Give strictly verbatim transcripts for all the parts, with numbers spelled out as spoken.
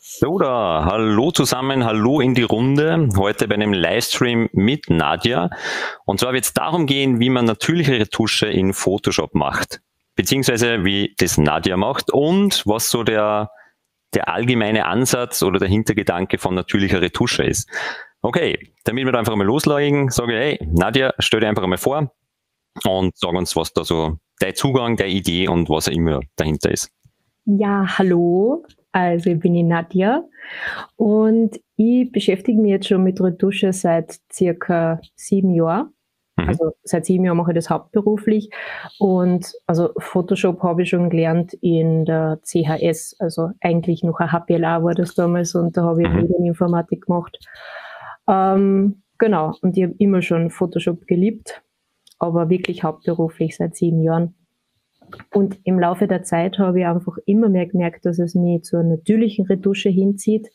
So da, hallo zusammen, hallo in die Runde. Heute bei einem Livestream mit Nadja. Und zwar wird es darum gehen, wie man natürliche Retusche in Photoshop macht. Beziehungsweise wie das Nadja macht und was so der, der allgemeine Ansatz oder der Hintergedanke von natürlicher Retusche ist. Okay, damit wir da einfach mal loslegen, sage ich, hey Nadja, stell dir einfach mal vor und sag uns, was da so dein Zugang, deine Idee und was auch immer dahinter ist. Ja, hallo, also ich bin die Nadja und ich beschäftige mich jetzt schon mit Retusche seit circa sieben Jahren. Mhm. Also seit sieben Jahren mache ich das hauptberuflich und also Photoshop habe ich schon gelernt in der C H S, also eigentlich noch ein H P L A war das damals und da habe ich Mhm. Medieninformatik gemacht. Ähm, genau, und ich habe immer schon Photoshop geliebt, aber wirklich hauptberuflich seit sieben Jahren. Und im Laufe der Zeit habe ich einfach immer mehr gemerkt, dass es mich zur natürlichen Retusche hinzieht.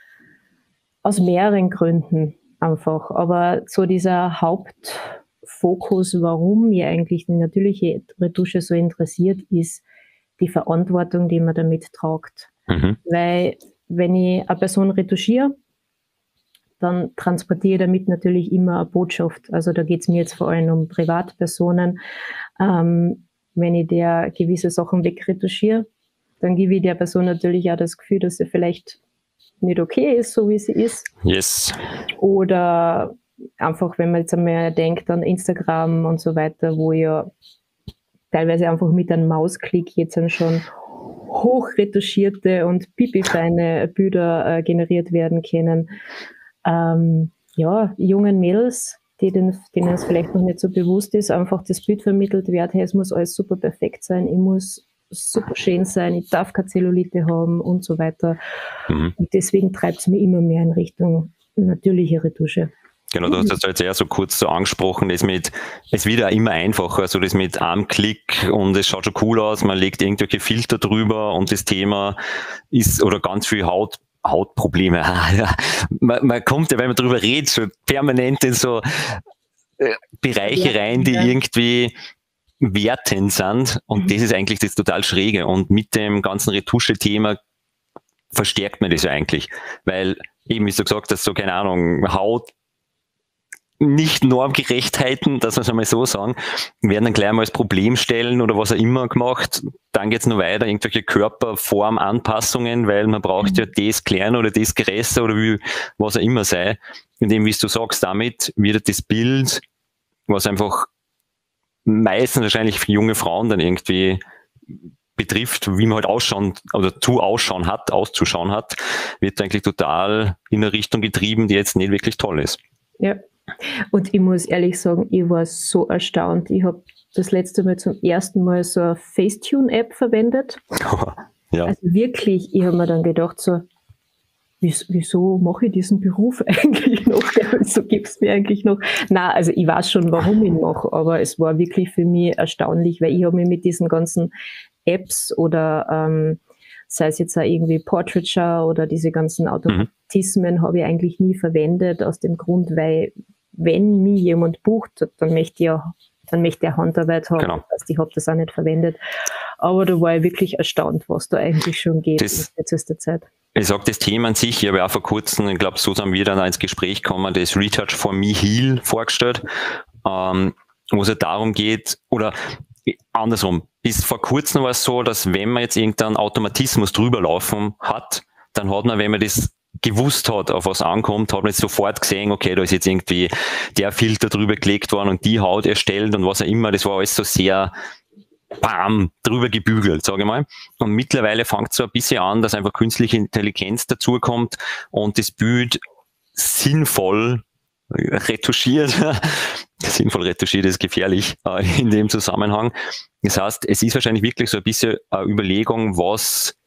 Aus mehreren Gründen einfach. Aber so dieser Hauptfokus, warum mir eigentlich die natürliche Retusche so interessiert, ist die Verantwortung, die man damit tragt. Mhm. Weil wenn ich eine Person retuschiere, dann transportiere ich damit natürlich immer eine Botschaft. Also da geht es mir jetzt vor allem um Privatpersonen. Ähm, wenn ich der gewisse Sachen wegretuschiere, dann gebe ich der Person natürlich auch das Gefühl, dass sie vielleicht nicht okay ist, so wie sie ist. Yes. Oder einfach, wenn man jetzt einmal denkt an Instagram und so weiter, wo ja teilweise einfach mit einem Mausklick jetzt dann schon hochretuschierte und pipifeine Bilder äh, generiert werden können. Ähm, ja, jungen Mädels, die den, denen es vielleicht noch nicht so bewusst ist, einfach das Bild vermittelt wird, hey, es muss alles super perfekt sein, ich muss super schön sein, ich darf keine Zellulite haben und so weiter. Mhm. Und deswegen treibt es mich immer mehr in Richtung natürliche Retusche. Genau, du hast das jetzt eher so kurz so angesprochen, das mit, es wird ja immer einfacher, so das mit einem Klick und es schaut schon cool aus, man legt irgendwelche Filter drüber und das Thema ist, oder ganz viel Haut, Hautprobleme. man, man kommt ja, wenn man drüber redet, so permanent in so äh, Bereiche Ja, rein, die ja. irgendwie wertend sind und Mhm. das ist eigentlich das total Schräge und mit dem ganzen Retusche-Thema verstärkt man das ja eigentlich, weil eben, wie du gesagt hast, so keine Ahnung, Haut, nicht Normgerechtheiten, dass wir es einmal so sagen, werden dann gleich mal als Problem stellen oder was auch immer gemacht. Dann geht es noch weiter, irgendwelche Körperformanpassungen, weil man braucht ja das kleiner oder das größer oder wie, was auch immer sei. Und eben, wie du sagst, damit wird das Bild, was einfach meistens wahrscheinlich für junge Frauen dann irgendwie betrifft, wie man halt ausschauen oder zu ausschauen hat, auszuschauen hat, wird eigentlich total in eine Richtung getrieben, die jetzt nicht wirklich toll ist. Ja. Und ich muss ehrlich sagen, ich war so erstaunt. Ich habe das letzte Mal zum ersten Mal so eine Facetune-App verwendet. Ja. Also wirklich, ich habe mir dann gedacht so, wieso, wieso mache ich diesen Beruf eigentlich noch? Wieso gibt es mir eigentlich noch? Na, also ich weiß schon, warum ich ihn mache, aber es war wirklich für mich erstaunlich, weil ich habe mich mit diesen ganzen Apps oder ähm, sei es jetzt auch irgendwie Portraiture oder diese ganzen Automatismen, mhm. habe ich eigentlich nie verwendet, aus dem Grund, weil wenn mich jemand bucht, dann möchte ich ja, dann möchte er Handarbeit haben. Genau. Das heißt, ich habe das auch nicht verwendet. Aber da war ich wirklich erstaunt, was da eigentlich schon geht das, in kürzester Zeit. Ich sage das Thema an sich, ich habe auch vor kurzem, ich glaube, so sind wir dann ins Gespräch gekommen, das Retouch for Me Heal vorgestellt, ähm, wo es ja darum geht, oder andersrum, bis vor kurzem war es so, dass wenn man jetzt irgendeinen Automatismus drüber laufen hat, dann hat man, wenn man das gewusst hat, auf was ankommt, hat man jetzt sofort gesehen, okay, da ist jetzt irgendwie der Filter drüber gelegt worden und die Haut erstellt und was auch immer, das war alles so sehr bam, drüber gebügelt, sage ich mal. Und mittlerweile fängt es so ein bisschen an, dass einfach künstliche Intelligenz dazukommt und das Bild sinnvoll retuschiert. Sinnvoll retuschiert ist gefährlich äh, in dem Zusammenhang. Das heißt, es ist wahrscheinlich wirklich so ein bisschen eine Überlegung, was,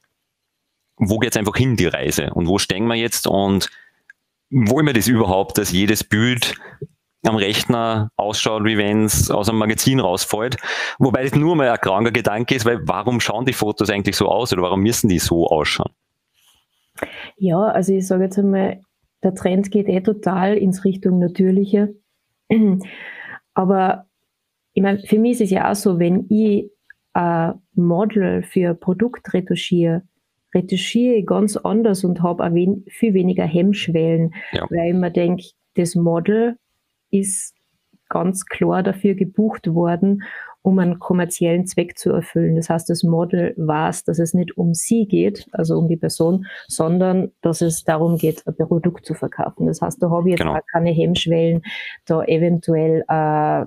wo geht es einfach hin, die Reise? Und wo stehen wir jetzt? Und wollen wir das überhaupt, dass jedes Bild am Rechner ausschaut, wie wenn es aus einem Magazin rausfällt? Wobei das nur mal ein kranker Gedanke ist, weil warum schauen die Fotos eigentlich so aus oder warum müssen die so ausschauen? Ja, also ich sage jetzt einmal, der Trend geht eh total ins Richtung Natürliche. Aber ich meine, für mich ist es ja auch so, wenn ich ein Model für ein Produkt retuschiere, retuschiere ich ganz anders und habe auch wen, viel weniger Hemmschwellen, Ja. weil ich mir denke, das Model ist ganz klar dafür gebucht worden, um einen kommerziellen Zweck zu erfüllen. Das heißt, das Model weiß, dass es nicht um sie geht, also um die Person, sondern dass es darum geht, ein Produkt zu verkaufen. Das heißt, da habe ich jetzt Genau. auch keine Hemmschwellen, da eventuell äh,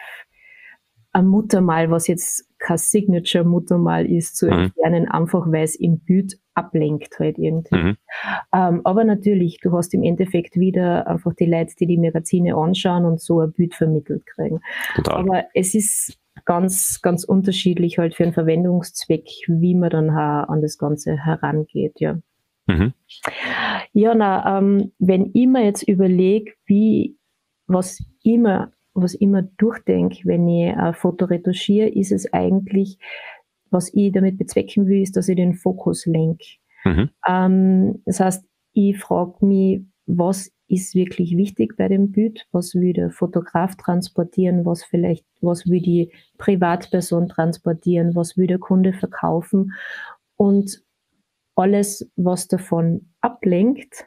ein Muttermal, was jetzt kein Signature-Muttermal ist, zu Mhm. entfernen, einfach weil es im Bild ablenkt halt irgendwie. Mhm. Ähm, aber natürlich, du hast im Endeffekt wieder einfach die Leute, die die Magazine anschauen und so ein Bild vermittelt kriegen. Total. Aber es ist ganz, ganz unterschiedlich halt für einen Verwendungszweck, wie man dann auch an das Ganze herangeht, ja. Mhm. Ja, na, ähm, wenn ich mir jetzt überlege, wie, was immer, was ich immer durchdenke, wenn ich ein Foto retuschiere, ist es eigentlich, was ich damit bezwecken will, ist, dass ich den Fokus lenke. Mhm. Ähm, das heißt, ich frage mich, was ist wirklich wichtig bei dem Bild? Was will der Fotograf transportieren? Was vielleicht, was will die Privatperson transportieren? Was will der Kunde verkaufen? Und alles, was davon ablenkt,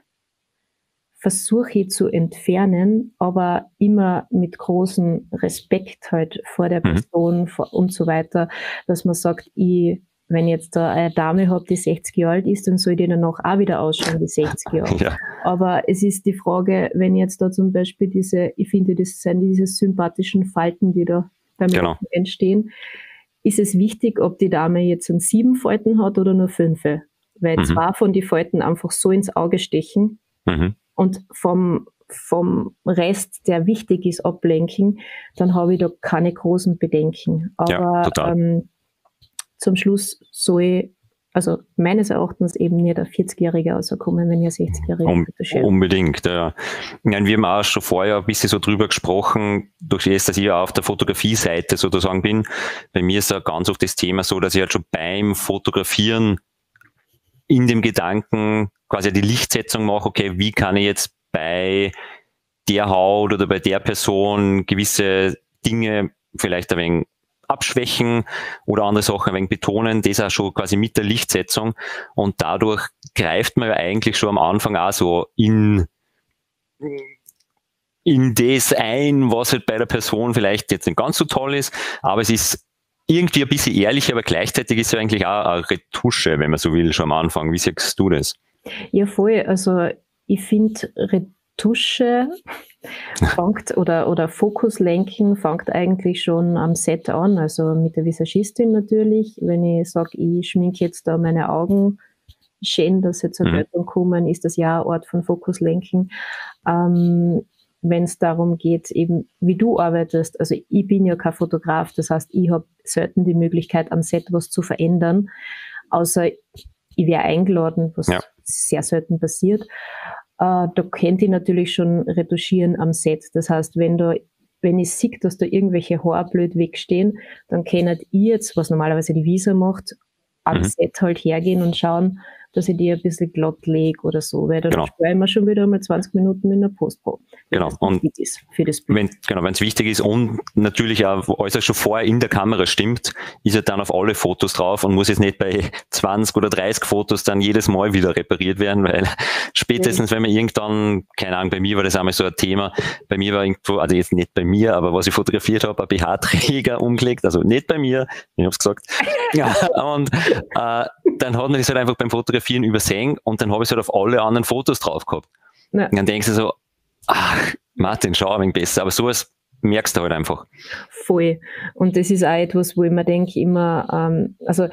versuche ich zu entfernen, aber immer mit großem Respekt halt vor der Mhm. Person vor- und so weiter, dass man sagt, ich, wenn ich jetzt da eine Dame habe, die sechzig Jahre alt ist, dann soll die danach auch wieder ausschauen wie sechzig Jahre. Ja. Aber es ist die Frage, wenn jetzt da zum Beispiel diese, ich finde, das sind diese sympathischen Falten, die da beim Genau. Menschen entstehen, ist es wichtig, ob die Dame jetzt einen sieben Falten hat oder nur fünf. Weil Mhm. zwei von die Falten einfach so ins Auge stechen Mhm. und vom, vom Rest, der wichtig ist, ablenken, dann habe ich da keine großen Bedenken. Ja, Aber total. ähm, zum Schluss soll, also meines Erachtens eben nicht ein vierzig-Jähriger rauskommen, wenn ich ein sechzig-Jähriger Um, retuschiere. unbedingt, ja. Ich meine, wir haben auch schon vorher ein bisschen so drüber gesprochen, durch das, dass ich ja auf der Fotografie-Seite sozusagen bin. Bei mir ist ja ganz oft das Thema so, dass ich halt schon beim Fotografieren in dem Gedanken quasi die Lichtsetzung mache, okay, wie kann ich jetzt bei der Haut oder bei der Person gewisse Dinge vielleicht ein wenig abschwächen oder andere Sachen ein wenig betonen, das auch schon quasi mit der Lichtsetzung, und dadurch greift man ja eigentlich schon am Anfang auch so in in das ein, was halt bei der Person vielleicht jetzt nicht ganz so toll ist, aber es ist irgendwie ein bisschen ehrlich, aber gleichzeitig ist es ja eigentlich auch eine Retusche, wenn man so will, schon am Anfang. Wie siehst du das? Ja, voll. Also ich finde, Retusche fängt oder, oder Fokuslenken fängt eigentlich schon am Set an, also mit der Visagistin natürlich. Wenn ich sage, ich schminke jetzt da meine Augen schön, dass sie zur Mhm. Geltung kommen, ist das ja ein Ort von Fokuslenken. Ähm, wenn es darum geht, eben wie du arbeitest, also ich bin ja kein Fotograf, das heißt, ich habe selten die Möglichkeit, am Set was zu verändern, außer ich wäre eingeladen, was Ja. sehr selten passiert. Äh, da könnte ich natürlich schon retuschieren am Set. Das heißt, wenn da, wenn ich sehe, dass da irgendwelche Haare blöd wegstehen, dann könnt ihr jetzt, was normalerweise die Visa macht, am Mhm. Set halt hergehen und schauen, dass ich die ein bisschen glatt lege oder so, weil dann Genau. spare ich mir schon wieder mal zwanzig Minuten in der Postpro, wenn Genau. das Und wichtig ist für das Bild. wenn, genau, wenn es wichtig ist und natürlich auch alles schon vorher in der Kamera stimmt, ist er dann auf alle Fotos drauf und muss jetzt nicht bei zwanzig oder dreißig Fotos dann jedes Mal wieder repariert werden, weil spätestens, wenn man irgendwann, keine Ahnung, bei mir war das einmal so ein Thema, bei mir war irgendwo, also jetzt nicht bei mir, aber was ich fotografiert habe, ein B H-Träger umgelegt, also nicht bei mir, ich hab's gesagt. Ja, und äh, dann hat man das halt einfach beim Fotografieren übersehen und dann habe ich es halt auf alle anderen Fotos drauf gehabt. Ja. Und dann denkst du so, ach, Martin, schau ein wenig besser. Aber sowas merkst du halt einfach. Voll. Und das ist auch etwas, wo ich mir denke, immer, ähm, also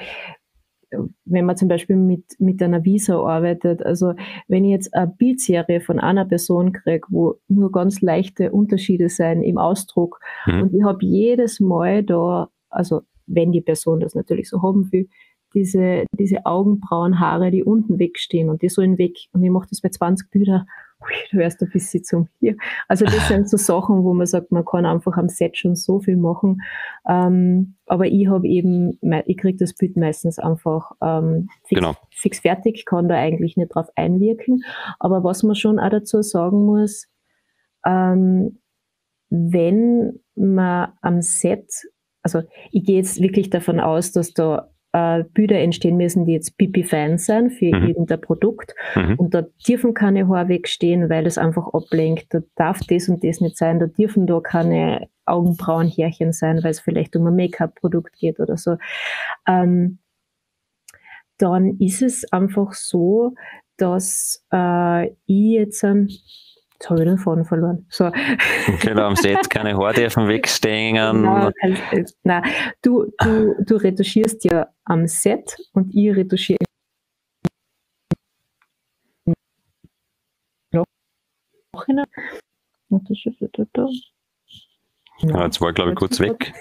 wenn man zum Beispiel mit, mit einer Visa arbeitet, also wenn ich jetzt eine Bildserie von einer Person kriege, wo nur ganz leichte Unterschiede sein im Ausdruck, Mhm. und ich habe jedes Mal da, also wenn die Person das natürlich so haben will, diese, diese Augenbrauenhaare, die unten wegstehen und die sollen weg. Und ich mache das bei zwanzig Bildern, du hörst ein bisschen zum hier. Also das sind so Sachen, wo man sagt, man kann einfach am Set schon so viel machen. Ähm, aber ich habe eben, ich kriege das Bild meistens einfach ähm, fix, Genau. fix fertig, kann da eigentlich nicht drauf einwirken. Aber was man schon auch dazu sagen muss, ähm, wenn man am Set, also ich gehe jetzt wirklich davon aus, dass da äh, Bilder entstehen müssen, die jetzt pipi-fein sein für Mhm. irgendein Produkt. Mhm. Und da dürfen keine Haare wegstehen, weil das einfach ablenkt. Da darf das und das nicht sein. Da dürfen da keine Augenbrauenhärchen sein, weil es vielleicht um ein Make-up-Produkt geht oder so. Ähm, dann ist es einfach so, dass äh, ich jetzt, ähm, jetzt habe ich den Faden verloren. So. Genau, am Set keine Haare dürfen wegstehen. Nein, äh, nein. Du, du, du retuschierst ja am Set und ich retuschiere im Nachhinein. Ja, jetzt war ich, glaube ich, kurz weg.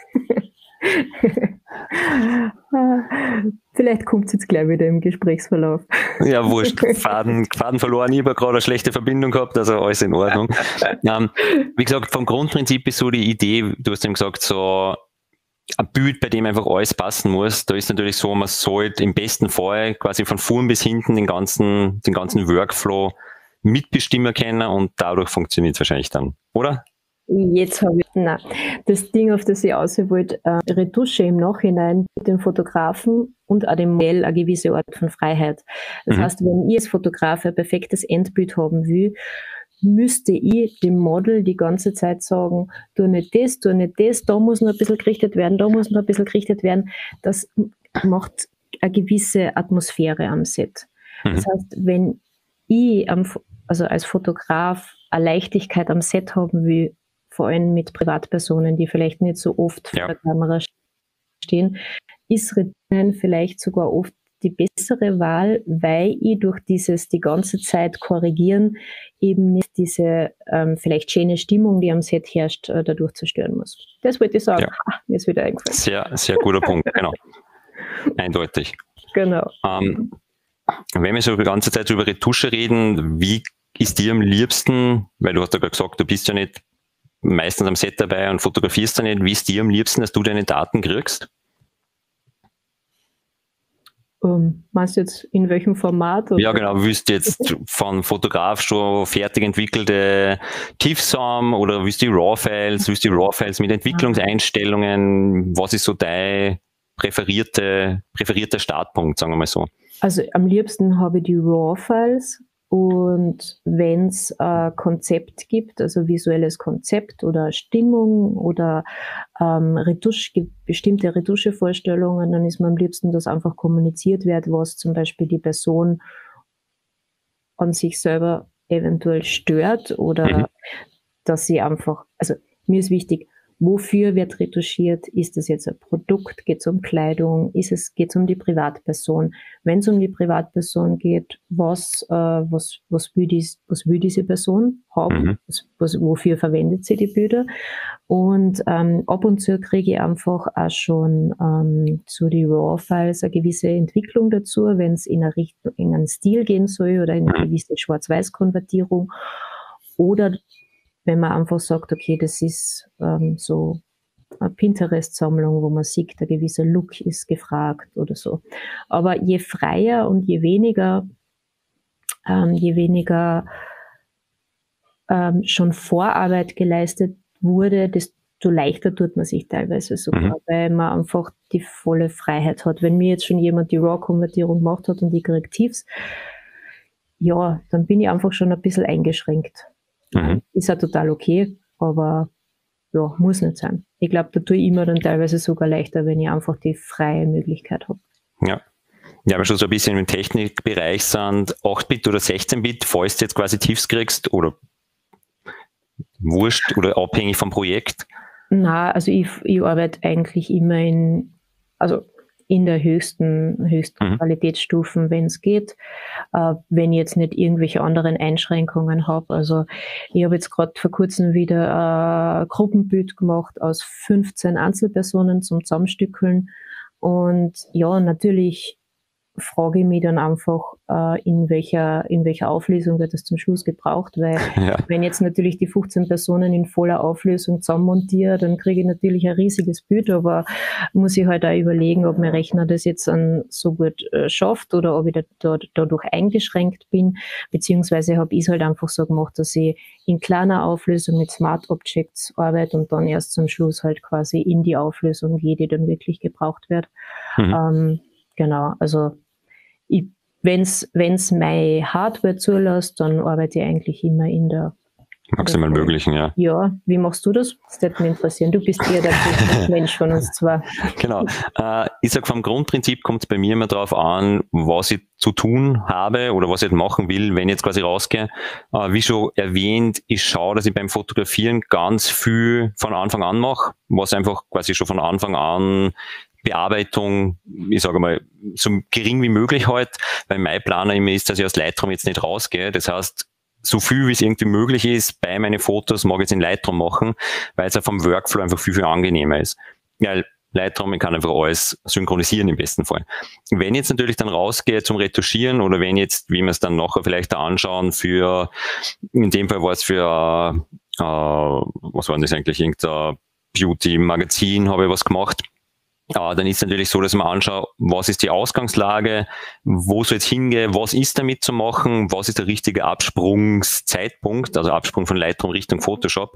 Vielleicht kommt es jetzt gleich wieder im Gesprächsverlauf. Ja, wurscht. Faden, Faden verloren. Ich habe gerade eine schlechte Verbindung gehabt, also alles in Ordnung. Ähm, wie gesagt, vom Grundprinzip ist so die Idee, du hast eben gesagt, so ein Bild, bei dem einfach alles passen muss. Da ist natürlich so, man sollte im besten Fall quasi von vorn bis hinten den ganzen, den ganzen Workflow mitbestimmen können und dadurch funktioniert es wahrscheinlich dann, oder? Jetzt habe ich, nein, das Ding, auf das ich aus wollte, äh, Retusche im Nachhinein mit dem Fotografen und auch dem Modell eine gewisse Art von Freiheit. Das Mhm. heißt, wenn ich als Fotograf ein perfektes Endbild haben will, müsste ich dem Model die ganze Zeit sagen, tu nicht das, tu nicht das, da muss noch ein bisschen gerichtet werden, da muss noch ein bisschen gerichtet werden. Das macht eine gewisse Atmosphäre am Set. Mhm. Das heißt, wenn ich am, also als Fotograf eine Leichtigkeit am Set haben will, vor allem mit Privatpersonen, die vielleicht nicht so oft Ja. vor der Kamera stehen, ist Retuschen vielleicht sogar oft die bessere Wahl, weil ich durch dieses die ganze Zeit korrigieren eben nicht diese ähm, vielleicht schöne Stimmung, die am Set herrscht, äh, dadurch zerstören muss. Das wollte ich sagen. Ja. Ah, mir ist wieder eingefallen. Sehr, sehr guter Punkt, genau. Eindeutig. Genau. Ähm, wenn wir so die ganze Zeit über Retusche reden, wie ist dir am liebsten, weil du hast ja gerade gesagt, du bist ja nicht meistens am Set dabei und fotografierst da nicht, wie ist dir am liebsten, dass du deine Daten kriegst? Um, meinst du jetzt in welchem Format? Oder? Ja, genau. Willst du jetzt von Fotograf schon fertig entwickelte TIFFs haben oder willst du die RAW-Files, willst du die RAW-Files mit Entwicklungseinstellungen? Was ist so dein präferierte, präferierter Startpunkt, sagen wir mal so? Also am liebsten habe ich die RAW-Files. Und wenn es ein Konzept gibt, also visuelles Konzept oder Stimmung oder ähm, Retusch, bestimmte Retuschevorstellungen, dann ist mir am liebsten, dass einfach kommuniziert wird, was zum Beispiel die Person an sich selber eventuell stört oder mhm. dass sie einfach, also mir ist wichtig, wofür wird retuschiert? Ist es jetzt ein Produkt? Geht es um Kleidung? Ist es, geht es um die Privatperson? Wenn es um die Privatperson geht, was, äh, was, was, will dies, was will diese Person haben? Mhm. Was, was, wofür verwendet sie die Bilder? Und ähm, ab und zu kriege ich einfach auch schon ähm, zu die RAW-Files eine gewisse Entwicklung dazu, wenn es in eine Richtung, in einen Stil gehen soll oder in eine gewisse Schwarz-Weiß-Konvertierung. Oder wenn man einfach sagt, okay, das ist ähm, so eine Pinterest-Sammlung, wo man sieht, ein gewisser Look ist gefragt oder so. Aber je freier und je weniger, ähm, je weniger ähm, schon Vorarbeit geleistet wurde, desto leichter tut man sich teilweise sogar, mhm. weil man einfach die volle Freiheit hat. Wenn mir jetzt schon jemand die RAW-Konvertierung gemacht hat und die Korrektivs, ja, dann bin ich einfach schon ein bisschen eingeschränkt. Mhm. Ist ja total okay, aber ja, muss nicht sein. Ich glaube, da tue ich immer dann teilweise sogar leichter, wenn ich einfach die freie Möglichkeit habe. Ja. Ja, aber schon so ein bisschen im Technikbereich sind acht Bit oder sechzehn Bit, falls du jetzt quasi TIFFs kriegst oder wurscht oder abhängig vom Projekt? Na, also ich, ich arbeite eigentlich immer in, also in der höchsten, höchsten mhm. Qualitätsstufen, wenn es geht, äh, wenn ich jetzt nicht irgendwelche anderen Einschränkungen habe. Also ich habe jetzt gerade vor kurzem wieder ein Gruppenbild gemacht aus fünfzehn Einzelpersonen zum Zusammenstückeln. Und ja, natürlich frage ich mich dann einfach, äh, in welcher in welcher Auflösung wird das zum Schluss gebraucht, weil ja. wenn jetzt natürlich die fünfzehn Personen in voller Auflösung zusammenmontiere, dann kriege ich natürlich ein riesiges Bild, aber muss ich halt auch überlegen, ob mein Rechner das jetzt an so gut äh, schafft oder ob ich da, da, dadurch eingeschränkt bin, beziehungsweise habe ich es halt einfach so gemacht, dass ich in kleiner Auflösung mit Smart Objects arbeite und dann erst zum Schluss halt quasi in die Auflösung gehe, die dann wirklich gebraucht wird. Mhm. Ähm, genau. Also wenn es meine Hardware zulässt, dann arbeite ich eigentlich immer in der maximal möglichen, ja. Ja, wie machst du das? Das würde mich interessieren. Du bist eher der Mensch von uns zwei. Genau. Äh, ich sage, vom Grundprinzip kommt es bei mir immer darauf an, was ich zu tun habe oder was ich machen will, wenn ich jetzt quasi rausgehe. Äh, wie schon erwähnt, ich schaue, dass ich beim Fotografieren ganz viel von Anfang an mache, was einfach quasi schon von Anfang an Bearbeitung, ich sage mal, so gering wie möglich halt, weil mein Planer immer ist, dass ich aus Lightroom jetzt nicht rausgehe. Das heißt, so viel wie es irgendwie möglich ist, bei meinen Fotos mag ich es in Lightroom machen, weil es ja vom Workflow einfach viel, viel angenehmer ist. Weil Lightroom, ich kann einfach alles synchronisieren im besten Fall. Wenn ich jetzt natürlich dann rausgehe zum Retuschieren oder wenn jetzt, wie wir es dann nachher vielleicht da anschauen, für, in dem Fall war es für, äh, was war denn das eigentlich, irgendein Beauty-Magazin, habe ich was gemacht. Ja, dann ist es natürlich so, dass man anschaut, was ist die Ausgangslage, wo soll es hingehen, was ist damit zu machen, was ist der richtige Absprungszeitpunkt, also Absprung von Lightroom Richtung Photoshop.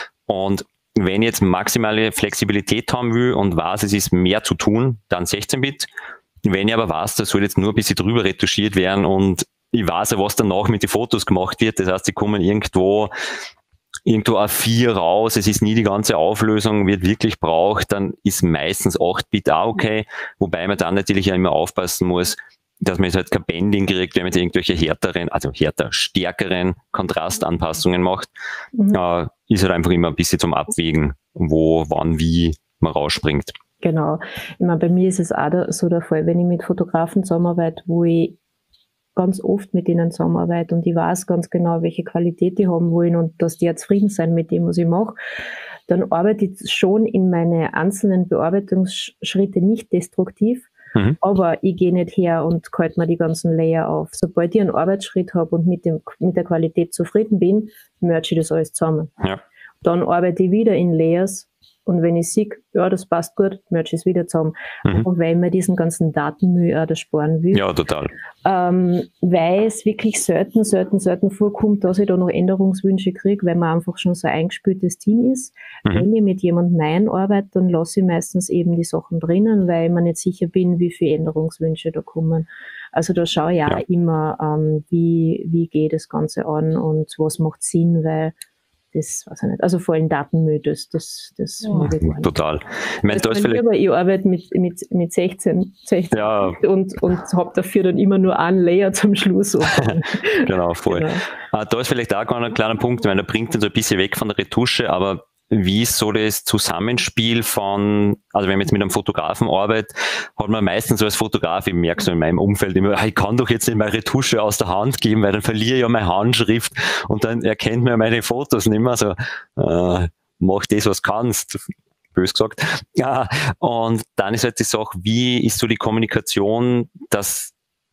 Und wenn ich jetzt maximale Flexibilität haben will und weiß, es ist mehr zu tun, dann sechzehn Bit. Wenn ich aber weiß, das soll jetzt nur ein bisschen drüber retuschiert werden und ich weiß ja, was danach mit den Fotos gemacht wird, das heißt, die kommen irgendwo irgendwo A vier raus, es ist nie die ganze Auflösung, wird wirklich braucht, dann ist meistens acht Bit auch okay, wobei man dann natürlich ja immer aufpassen muss, dass man jetzt halt kein Bending kriegt, wenn man jetzt irgendwelche härteren, also härter, stärkeren Kontrastanpassungen macht, mhm. äh, ist halt einfach immer ein bisschen zum Abwägen, wo, wann, wie man rausspringt. Genau. Ich meine, bei mir ist es auch so der Fall, wenn ich mit Fotografen zusammenarbeite, wo ich ganz oft mit denen zusammenarbeite und ich weiß ganz genau, welche Qualität die haben wollen und dass die ja zufrieden sein mit dem, was ich mache, dann arbeite ich schon in meine einzelnen Bearbeitungsschritte nicht destruktiv, mhm. aber ich gehe nicht her und halte mir die ganzen Layer auf. Sobald ich einen Arbeitsschritt habe und mit, dem, mit der Qualität zufrieden bin, merge ich das alles zusammen. Ja. Dann arbeite ich wieder in Layers. Und wenn ich sehe, ja, das passt gut, merge ich es wieder zusammen. Mhm. Und weil man diesen ganzen Datenmüll auch da sparen will. Ja, total. Ähm, weil es wirklich selten, selten, selten vorkommt, dass ich da noch Änderungswünsche kriege, weil man einfach schon so ein eingespieltes Team ist. Mhm. Wenn ich mit jemandem Nein arbeite, dann lasse ich meistens eben die Sachen drinnen, weil ich mir nicht sicher bin, wie viele Änderungswünsche da kommen. Also da schaue ich auch ja. immer, ähm, wie, wie geht das Ganze an und was macht Sinn, weil das weiß ich nicht. Also vor allem Datenmüll, das, das, das ja, mag ich gar nicht. Total. Ich meine, da ist vielleicht ich arbeite mit, mit, mit sechzehn, sechzehn ja. und, und habe dafür dann immer nur einen Layer zum Schluss. Genau, voll. Genau. Ah, da ist vielleicht auch ein kleiner Punkt, ich meine, der bringt uns so ein bisschen weg von der Retusche, aber wie ist so das Zusammenspiel von, also wenn man jetzt mit einem Fotografen arbeitet, hat man meistens so als Fotograf, ich merke so in meinem Umfeld immer, ich kann doch jetzt nicht meine Retusche aus der Hand geben, weil dann verliere ich ja meine Handschrift und dann erkennt man meine Fotos nicht mehr, so, äh, mach das, was kannst, bös gesagt. Ja, und dann ist halt die Sache, wie ist so die Kommunikation, dass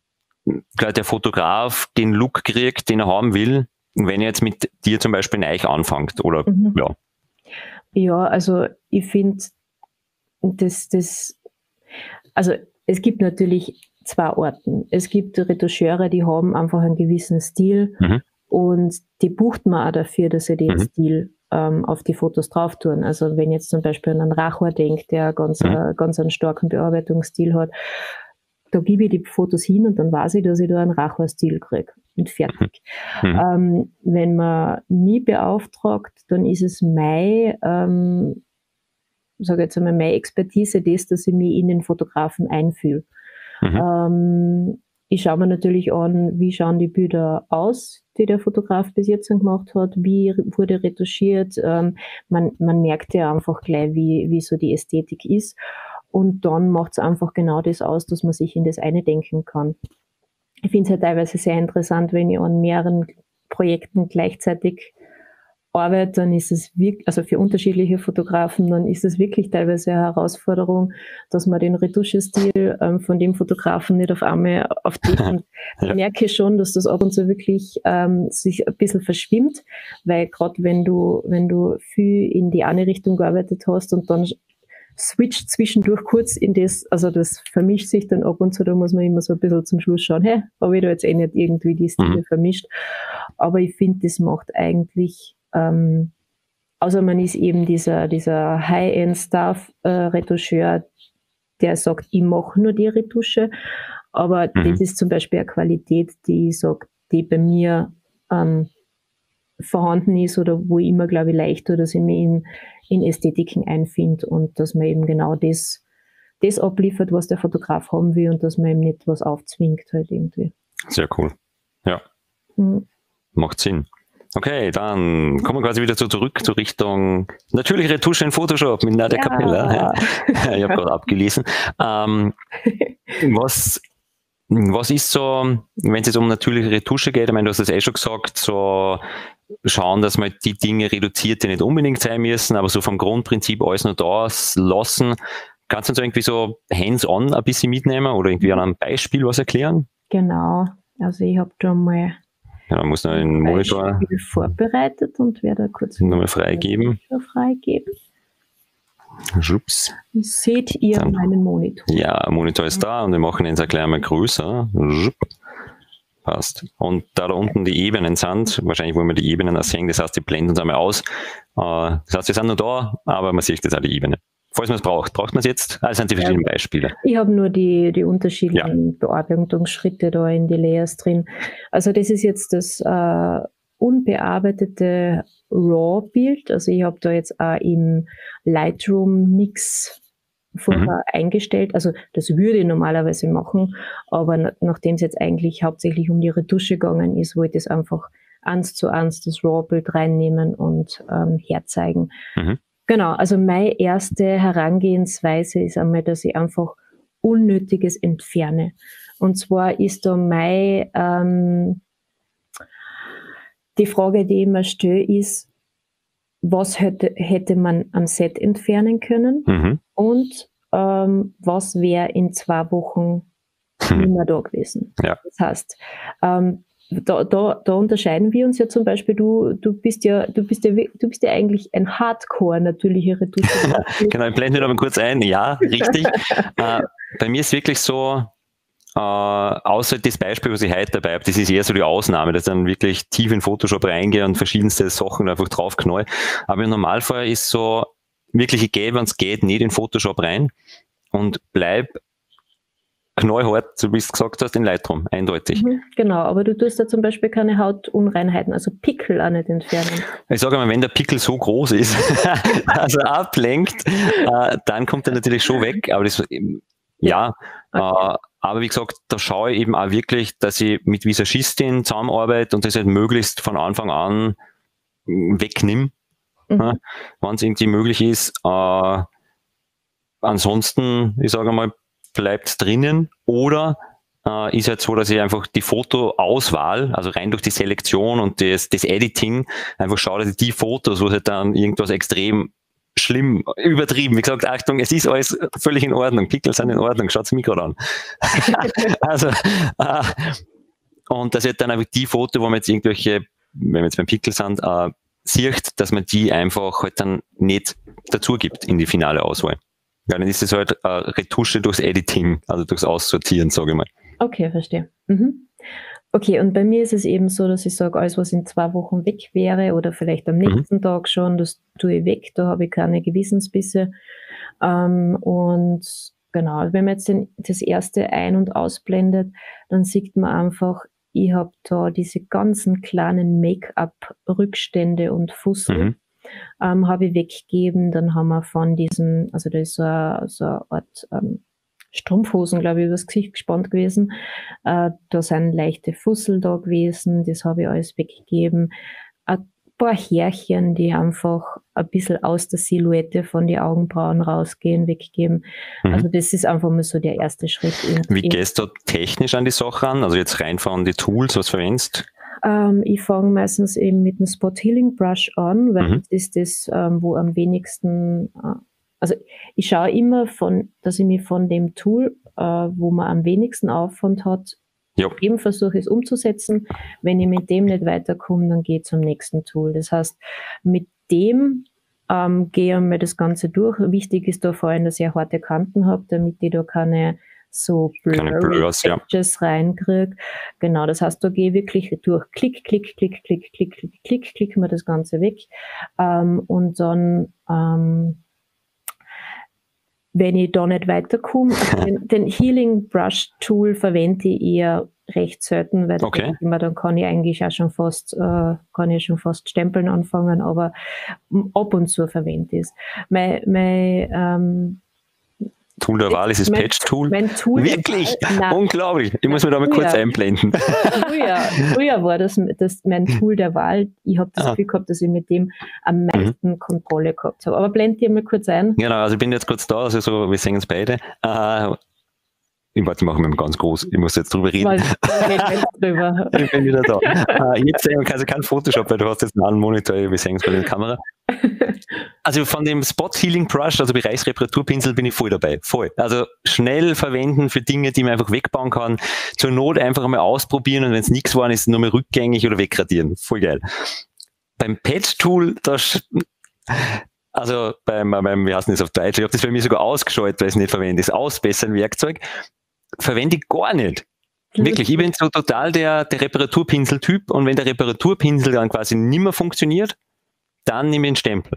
der Fotograf den Look kriegt, den er haben will, wenn er jetzt mit dir zum Beispiel neu anfängt, oder, mhm. ja. Ja, also ich finde, das, das, also es gibt natürlich zwei Arten. Es gibt Retoucheure, die haben einfach einen gewissen Stil mhm. und die bucht man auch dafür, dass sie den mhm. Stil ähm, auf die Fotos drauf tun. Also wenn jetzt zum Beispiel an einen Rachor denkt, der ganz, mhm. äh, ganz einen starken Bearbeitungsstil hat, da gebe ich die Fotos hin und dann weiß ich, dass ich da einen Rachor-Stil kriege. Und fertig. Mhm. Ähm, wenn man mich beauftragt, dann ist es meine, ähm, sage jetzt einmal, meine Expertise, das, dass ich mich in den Fotografen einfühle. Mhm. Ähm, ich schaue mir natürlich an, wie schauen die Bilder aus, die der Fotograf bis jetzt gemacht hat, wie wurde retuschiert. Ähm, man, man merkt ja einfach gleich, wie, wie so die Ästhetik ist. Und dann macht es einfach genau das aus, dass man sich in das eine denken kann. Ich finde es halt teilweise sehr interessant, wenn ich an mehreren Projekten gleichzeitig arbeite, dann ist es wirklich, also für unterschiedliche Fotografen, dann ist es wirklich teilweise eine Herausforderung, dass man den Retuschestil ähm, von dem Fotografen nicht auf einmal auf den, und ja. Ich merke schon, dass das ab und zu wirklich ähm, sich ein bisschen verschwimmt, weil gerade wenn du, wenn du viel in die eine Richtung gearbeitet hast und dann switcht zwischendurch kurz in das, also das vermischt sich dann ab und zu, da muss man immer so ein bisschen zum Schluss schauen, hey, habe ich da jetzt eh nicht irgendwie die Stile mhm. vermischt. Aber ich finde, das macht eigentlich, ähm, außer man ist eben dieser, dieser High-End-Staff-Retoucheur, der sagt, ich mache nur die Retusche, aber mhm. das ist zum Beispiel eine Qualität, die ich sage, die bei mir ähm, vorhanden ist oder wo ich immer, glaube ich, leicht tue, dass ich mich in, in Ästhetiken einfinde und dass man eben genau das, das abliefert, was der Fotograf haben will und dass man ihm nicht was aufzwingt halt irgendwie. Sehr cool. Ja. Mhm. Macht Sinn. Okay, dann kommen wir quasi wieder so zurück zur Richtung natürliche Retusche in Photoshop mit Nadia Ja. Capella. Ich habe gerade abgelesen. Ähm, was, was ist so, wenn es jetzt um natürliche Retusche geht, ich meine, du hast das eh schon gesagt, so schauen, dass man die Dinge reduziert, die nicht unbedingt sein müssen, aber so vom Grundprinzip alles nur da lassen. Kannst du uns irgendwie so hands-on ein bisschen mitnehmen oder irgendwie an einem Beispiel was erklären? Genau, also ich habe da mal ja, man muss noch einen Monitor vorbereitet und werde da kurz nochmal freigeben. freigeben. Schubs. Seht ihr Dann, meinen Monitor? Ja, Monitor ist da und wir machen ihn jetzt gleich mal größer. Schub. Passt. Und da da unten die Ebenen sind, wahrscheinlich wollen wir die Ebenen auch sehen, das heißt, die blenden uns einmal aus. Das heißt, wir sind nur da, aber man sieht jetzt auch die Ebene. Falls man es braucht, braucht man es jetzt? Also sind die verschiedenen ja. Beispiele. Ich habe nur die, die unterschiedlichen ja. Bearbeitungsschritte da in die Layers drin. Also das ist jetzt das äh, unbearbeitete RAW-Bild. Also ich habe da jetzt auch im Lightroom nichts vorher mhm. eingestellt. Also das würde ich normalerweise machen, aber na, nachdem es jetzt eigentlich hauptsächlich um die Retusche gegangen ist, wollte ich es einfach eins zu eins das RAW-Bild reinnehmen und ähm, herzeigen. Mhm. Genau, also meine erste Herangehensweise ist einmal, dass ich einfach Unnötiges entferne. Und zwar ist da mein, ähm, die Frage, die ich mir stelle, ist, was hätte, hätte man am Set entfernen können mhm. und ähm, was wäre in zwei Wochen hm. nicht mehr da gewesen. Ja. Das heißt, ähm, Da, da, da unterscheiden wir uns ja zum Beispiel, du, du bist ja, du bist ja, du bist ja eigentlich ein Hardcore natürliche Retusche. Genau, ich blende noch mal kurz ein. Ja, richtig. äh, bei mir ist wirklich so, äh, außer das Beispiel, was ich heute dabei habe, das ist eher so die Ausnahme, dass ich dann wirklich tief in Photoshop reingehe und verschiedenste Sachen einfach draufknall. Aber im Normalfall ist so, wirklich, ich gehe, wenn es geht, nicht in Photoshop rein und bleib knallhart, so wie du gesagt hast, in Lightroom, eindeutig. Mhm, genau, aber du tust da zum Beispiel keine Hautunreinheiten, also Pickel auch nicht entfernen. Ich sage mal, wenn der Pickel so groß ist, dass er ablenkt, äh, dann kommt er natürlich schon weg, aber das, ja, okay. äh, aber wie gesagt, da schaue ich eben auch wirklich, dass ich mit Visagistin zusammenarbeite und das halt möglichst von Anfang an wegnimm, mhm. äh, wenn es irgendwie möglich ist. Äh, ansonsten, ich sage mal, bleibt drinnen oder äh, ist halt so, dass ich einfach die Fotoauswahl, also rein durch die Selektion und das, das Editing, einfach schaue, dass ich die Fotos, wo halt dann irgendwas extrem schlimm, übertrieben, wie gesagt, Achtung, es ist alles völlig in Ordnung, Pickel sind in Ordnung, schaut's mich gerade an. also, äh, und das ist dann einfach die Foto, wo man jetzt irgendwelche, wenn wir jetzt beim Pickel sind, äh, sieht, dass man die einfach halt dann nicht dazu gibt in die finale Auswahl. Ja, dann ist es halt äh, Retusche durchs Editing, also durchs Aussortieren, sage ich mal. Okay, verstehe. Mhm. Okay, und bei mir ist es eben so, dass ich sage, alles, was in zwei Wochen weg wäre oder vielleicht am nächsten mhm. Tag schon, das tue ich weg, da habe ich keine Gewissensbisse. Ähm, und genau, wenn man jetzt den, das erste ein- und ausblendet, dann sieht man einfach, ich habe da diese ganzen kleinen Make-up-Rückstände und Fussel. Mhm. Ähm, habe ich weggegeben. Dann haben wir von diesem, also da ist so eine, so eine Art ähm, Strumpfhosen, glaube ich, übers Gesicht gespannt gewesen. Äh, da sind leichte Fussel da gewesen, das habe ich alles weggegeben. Ein paar Härchen, die einfach ein bisschen aus der Silhouette von den Augenbrauen rausgehen, weggegeben. Mhm. Also das ist einfach mal so der erste Schritt. In, Wie gehst du technisch an die Sache an? Also jetzt rein von die Tools, was verwendest? Ähm, ich fange meistens eben mit einem Spot Healing Brush an, weil mhm. das ist das, ähm, wo am wenigsten, äh, also ich schaue immer, von, dass ich mich von dem Tool, äh, wo man am wenigsten Aufwand hat, ja. eben versuche es umzusetzen. Wenn ich mit dem nicht weiterkomme, dann gehe ich zum nächsten Tool. Das heißt, mit dem ähm, gehe ich mir das Ganze durch. Wichtig ist da vor allem, dass ich eine harte Kanten habe, damit ich da keine so Blurs ja. reinkriege. Genau, das heißt, da gehe ich wirklich durch. Klick, klick, klick, klick, klick, klick, klick, klick wir das Ganze weg. Ähm, und dann ähm, wenn ich da nicht weiterkomme, also den, den Healing Brush Tool verwende ich eher recht selten, weil Okay. da immer, dann kann ich eigentlich auch schon fast, äh, kann ich schon fast stempeln anfangen, aber ab und zu verwende ich es. Mein, mein, ähm, Tool der Wahl ist das mein- Patch-Tool. mein Tool der Wirklich? Wahl- Nein. Unglaublich. Ich muss mir da mal Früher. kurz einblenden. Früher, früher war das, das mein Tool der Wahl. Ich habe das Ah. Gefühl gehabt, dass ich mit dem am meisten Kontrolle gehabt habe. Aber blend dir mal kurz ein. Genau, also ich bin jetzt kurz da, also so, wir sehen uns beide. Äh, ich warte, ich mache mit ganz groß. Ich muss jetzt drüber reden. Weil, weil ich drüber. Ich bin wieder da. äh, jetzt sehen wir also kein Photoshop, weil du hast jetzt einen anderen Monitor, wir sehen es bei der Kamera. Also von dem Spot Healing Brush, also Bereichsreparaturpinsel, bin ich voll dabei. Voll. Also schnell verwenden für Dinge, die man einfach wegbauen kann. Zur Not einfach mal ausprobieren und wenn es nichts war, ist es nur mal rückgängig oder wegradieren. Voll geil. Beim Patch-Tool, das also beim, beim, wie heißt denn das auf Deutsch? Ich habe das bei mir sogar ausgeschaltet, weil ich es nicht verwende. Das Ausbessern-Werkzeug verwende ich gar nicht. Wirklich, ich bin so total der, der Reparaturpinsel-Typ und wenn der Reparaturpinsel dann quasi nicht mehr funktioniert, dann nehme ich den Stempel.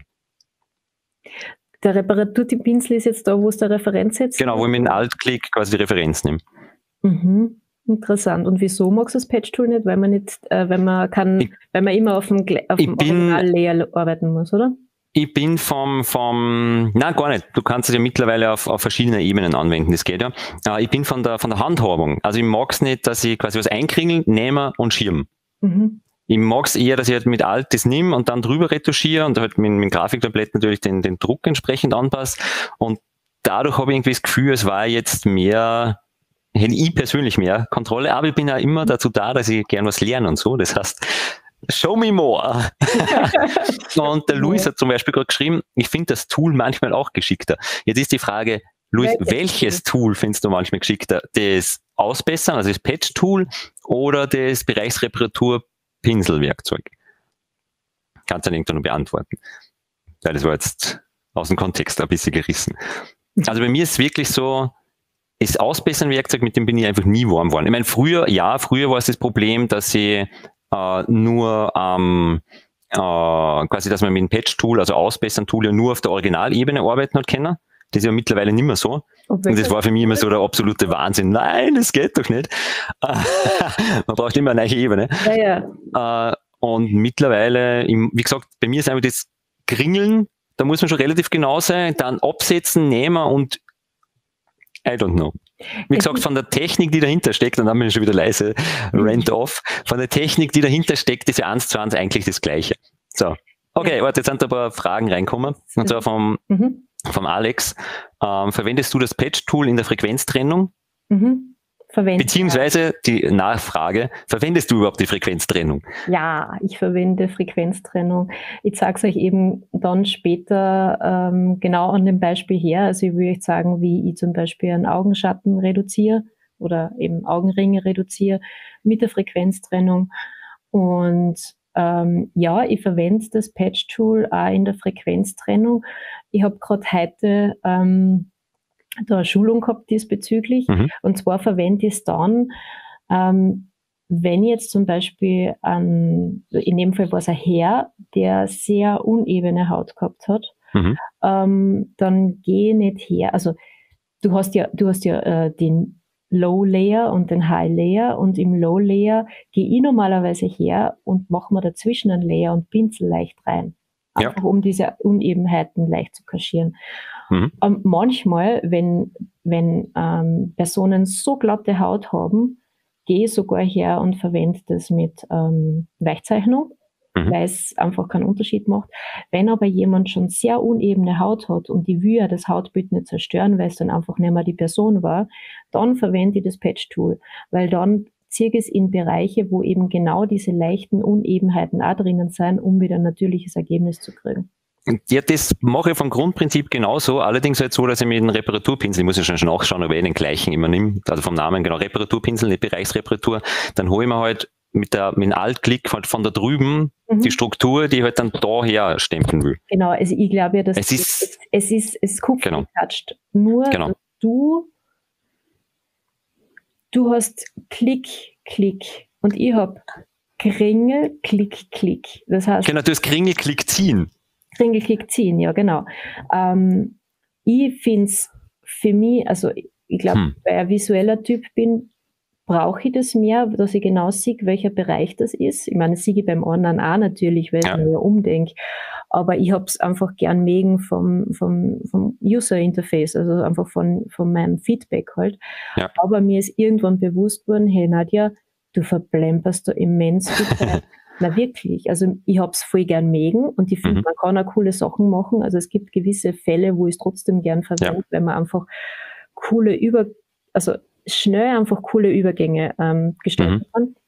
Der Reparaturpinsel ist jetzt da, wo es der Referenz jetzt Genau, wo ich mit dem Alt-Klick quasi die Referenz nehme. Mhm. Interessant. Und wieso magst du das Patch-Tool nicht? Weil man nicht, äh, wenn man kann, Ich- weil man immer auf dem, Gle- auf Ich dem bin- Original-Layer arbeiten muss, oder? Ich bin vom, vom, nein, gar nicht. Du kannst es ja mittlerweile auf, auf verschiedenen Ebenen anwenden, das geht ja. Äh, ich bin von der, von der Handhabung. Also ich mag es nicht, dass ich quasi was einkringel, nehme und schirm. Mhm. Ich mag es eher, dass ich halt mit Alt das nehme und dann drüber retuschiere und halt mit, mit dem Grafiktablett natürlich den, den Druck entsprechend anpasse. Und dadurch habe ich irgendwie das Gefühl, es war jetzt mehr, hätte ich persönlich mehr Kontrolle, aber ich bin ja immer dazu da, dass ich gern was lerne und so. Das heißt, show me more. Und der Luis hat zum Beispiel gerade geschrieben, ich finde das Tool manchmal auch geschickter. Jetzt ist die Frage, Luis, Welches welches Tool findest du manchmal geschickter? Das Ausbessern, also das Patch-Tool oder das Bereichsreparatur-Pinselwerkzeug? Kannst du dann irgendwann noch beantworten. Weil das war jetzt aus dem Kontext ein bisschen gerissen. Also bei mir ist es wirklich so, das Ausbessern-Werkzeug, mit dem bin ich einfach nie warm geworden. Ich meine, früher, ja, früher war es das Problem, dass ich äh, nur ähm, äh, quasi, dass man mit dem Patch-Tool, also Ausbessern-Tool ja nur auf der Originalebene arbeiten hat können. Das ist ja mittlerweile nicht mehr so. Und das war für mich immer so der absolute Wahnsinn. Nein, das geht doch nicht. Man braucht immer eine neue Ebene. Ja, ja. Äh, und mittlerweile, im, wie gesagt, bei mir ist einfach das Kringeln, da muss man schon relativ genau sein, dann absetzen, nehmen und I don't know. Wie gesagt, von der Technik, die dahinter steckt, und dann bin ich schon wieder leise, rant off, von der Technik, die dahinter steckt, ist ja eins zu eins eigentlich das Gleiche. So. Okay, warte, jetzt sind da ein paar Fragen reinkommen. Und zwar vom, Mhm. vom Alex. Ähm, verwendest du das Patch-Tool in der Frequenztrennung? Mhm. Verwende. Beziehungsweise die Nachfrage, verwendest du überhaupt die Frequenztrennung? Ja, ich verwende Frequenztrennung. Ich zeige es euch eben dann später ähm, genau an dem Beispiel her. Also ich würde euch sagen, wie ich zum Beispiel einen Augenschatten reduziere oder eben Augenringe reduziere mit der Frequenztrennung. Und ähm, ja, ich verwende das Patch-Tool auch in der Frequenztrennung. Ich habe gerade heute ähm, da eine Schulung gehabt diesbezüglich. Mhm. Und zwar verwende ich es dann, ähm, wenn jetzt zum Beispiel, ein, in dem Fall war es ein Herr, der sehr unebene Haut gehabt hat, Mhm. ähm, dann gehe nicht her. Also du hast ja, du hast ja äh, den Low Layer und den High Layer und im Low Layer gehe ich normalerweise her und mache mir dazwischen einen Layer und pinsel leicht rein. Ja. Einfach um diese Unebenheiten leicht zu kaschieren. Mhm. Ähm, manchmal, wenn, wenn ähm, Personen so glatte Haut haben, gehe ich sogar her und verwende das mit ähm, Weichzeichnung, Mhm. weil es einfach keinen Unterschied macht. Wenn aber jemand schon sehr unebene Haut hat und die will ja das Hautbild nicht zerstören, weil es dann einfach nicht mehr die Person war, dann verwende ich das Patch-Tool, weil dann ziehe ich es in Bereiche, wo eben genau diese leichten Unebenheiten auch drinnen sind, um wieder ein natürliches Ergebnis zu kriegen. Ja, das mache ich vom Grundprinzip genauso, allerdings halt so, dass ich mit einem Reparaturpinsel, ich muss ja schon schon nachschauen, ob ich den gleichen immer nehme, also vom Namen genau, Reparaturpinsel, nicht Bereichsreparatur, dann hole ich mir halt mit, der, mit einem Altklick halt von da drüben Mhm. die Struktur, die ich halt dann daher stempeln will. Genau, also ich glaube ja, dass Es ist- es, es ist, es ist Kupfer Genau. getatscht. Nur Genau. dass du, du hast Klick, Klick und ich habe Kringel, Klick, Klick. Das heißt, Genau, du hast Kringel-Klick ziehen. Kringel, Klick ziehen, ja genau. Ähm, ich finde es für mich, also ich glaube, Hm. weil ich ein visueller Typ bin, brauche ich das mehr, dass ich genau sehe, welcher Bereich das ist. Ich meine, das sehe ich beim anderen auch natürlich, weil ich Ja. mir ja umdenke. Aber ich habe es einfach gern mögen vom, vom, vom User-Interface, also einfach von, von meinem Feedback halt. Ja. Aber mir ist irgendwann bewusst worden, hey Nadja, du verplemperst da immens viel Zeit. Na wirklich, also ich habe es voll gern mögen und ich finde, Mhm. man kann auch coole Sachen machen. Also es gibt gewisse Fälle, wo ich es trotzdem gern verwende, Ja. weil man einfach coole Über, also schnell einfach coole Übergänge ähm, gestalten Mhm. kann.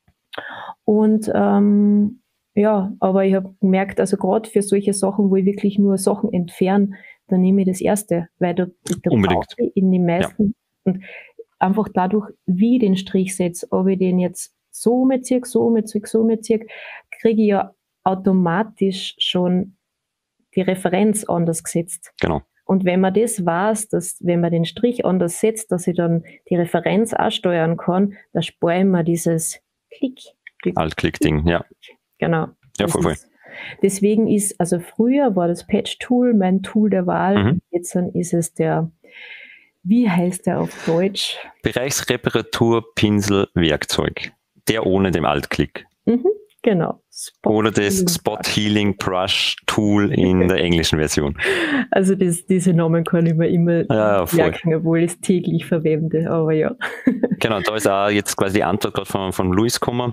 Und ähm, ja, aber ich habe gemerkt, also gerade für solche Sachen, wo ich wirklich nur Sachen entferne, dann nehme ich das Erste, weil da, da Unbedingt. brauche ich in den meisten und einfach dadurch, wie ich den Strich setze, ob ich den jetzt so umziehe, so umziehe, so umziehe, kriege ich ja automatisch schon die Referenz anders gesetzt. Genau. Und wenn man das weiß, dass wenn man den Strich anders setzt, dass ich dann die Referenz auch steuern kann, da spare ich mir dieses Klick. Alt-Klick-Ding, ja. Genau. Ja, Das voll, voll. ist, deswegen ist, also früher war das Patch-Tool mein Tool der Wahl, Mhm. und jetzt dann ist es der, wie heißt der auf Deutsch? Bereichsreparatur, Pinsel, Werkzeug. Der ohne dem Alt-Klick. Mhm, genau. Spot Oder das Healing Spot Brush. Healing Brush Tool in der englischen Version. Also das, diese Namen kann ich mir immer Ja, voll. merken, obwohl ich es täglich verwende, aber ja. Genau, da ist auch jetzt quasi die Antwort gerade von, von Luis gekommen.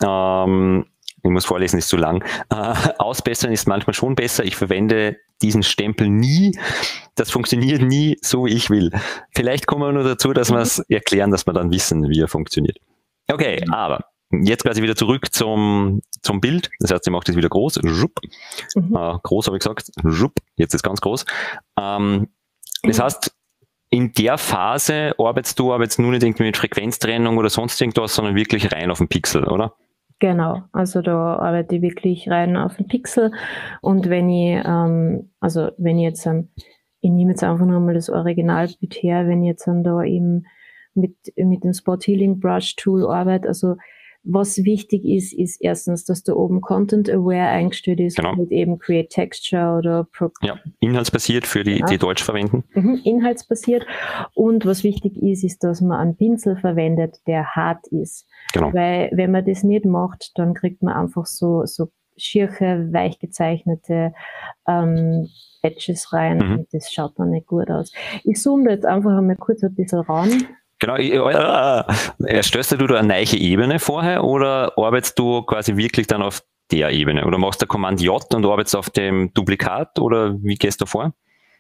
Ähm, ich muss vorlesen, ist zu lang. Äh, ausbessern ist manchmal schon besser. Ich verwende diesen Stempel nie. Das funktioniert nie so, wie ich will. Vielleicht kommen wir nur dazu, dass wir es erklären, dass wir dann wissen, wie er funktioniert. Okay, aber jetzt quasi wieder zurück zum, zum Bild. Das heißt, ich mache das wieder groß. Schupp. Mhm. Äh, groß habe ich gesagt. Schupp. Jetzt ist ganz groß. Ähm, das heißt, in der Phase arbeitest du aber jetzt nur nicht irgendwie mit Frequenztrennung oder sonst irgendwas, sondern wirklich rein auf den Pixel, oder? Genau, also da arbeite ich wirklich rein auf den Pixel und wenn ich, ähm, also wenn ich jetzt, ähm, ich nehme jetzt einfach nochmal das Originalbild her, wenn ich jetzt dann da eben mit, mit dem Spot Healing Brush Tool arbeite, also was wichtig ist, ist erstens, dass da oben Content Aware eingestellt ist, Genau. mit eben Create Texture oder Pro Ja, inhaltsbasiert für die, Genau. die Deutsch verwenden. Mhm, inhaltsbasiert. Und was wichtig ist, ist, dass man einen Pinsel verwendet, der hart ist. Genau. Weil wenn man das nicht macht, dann kriegt man einfach so, so schirche, weich gezeichnete ähm, Patches rein Mhm. und das schaut dann nicht gut aus. Ich zoome da jetzt einfach einmal kurz ein bisschen ran. Genau, ich- äh, erstellst du da eine neue Ebene vorher oder arbeitest du quasi wirklich dann auf der Ebene? Oder machst du Command J und arbeitest auf dem Duplikat oder wie gehst du vor?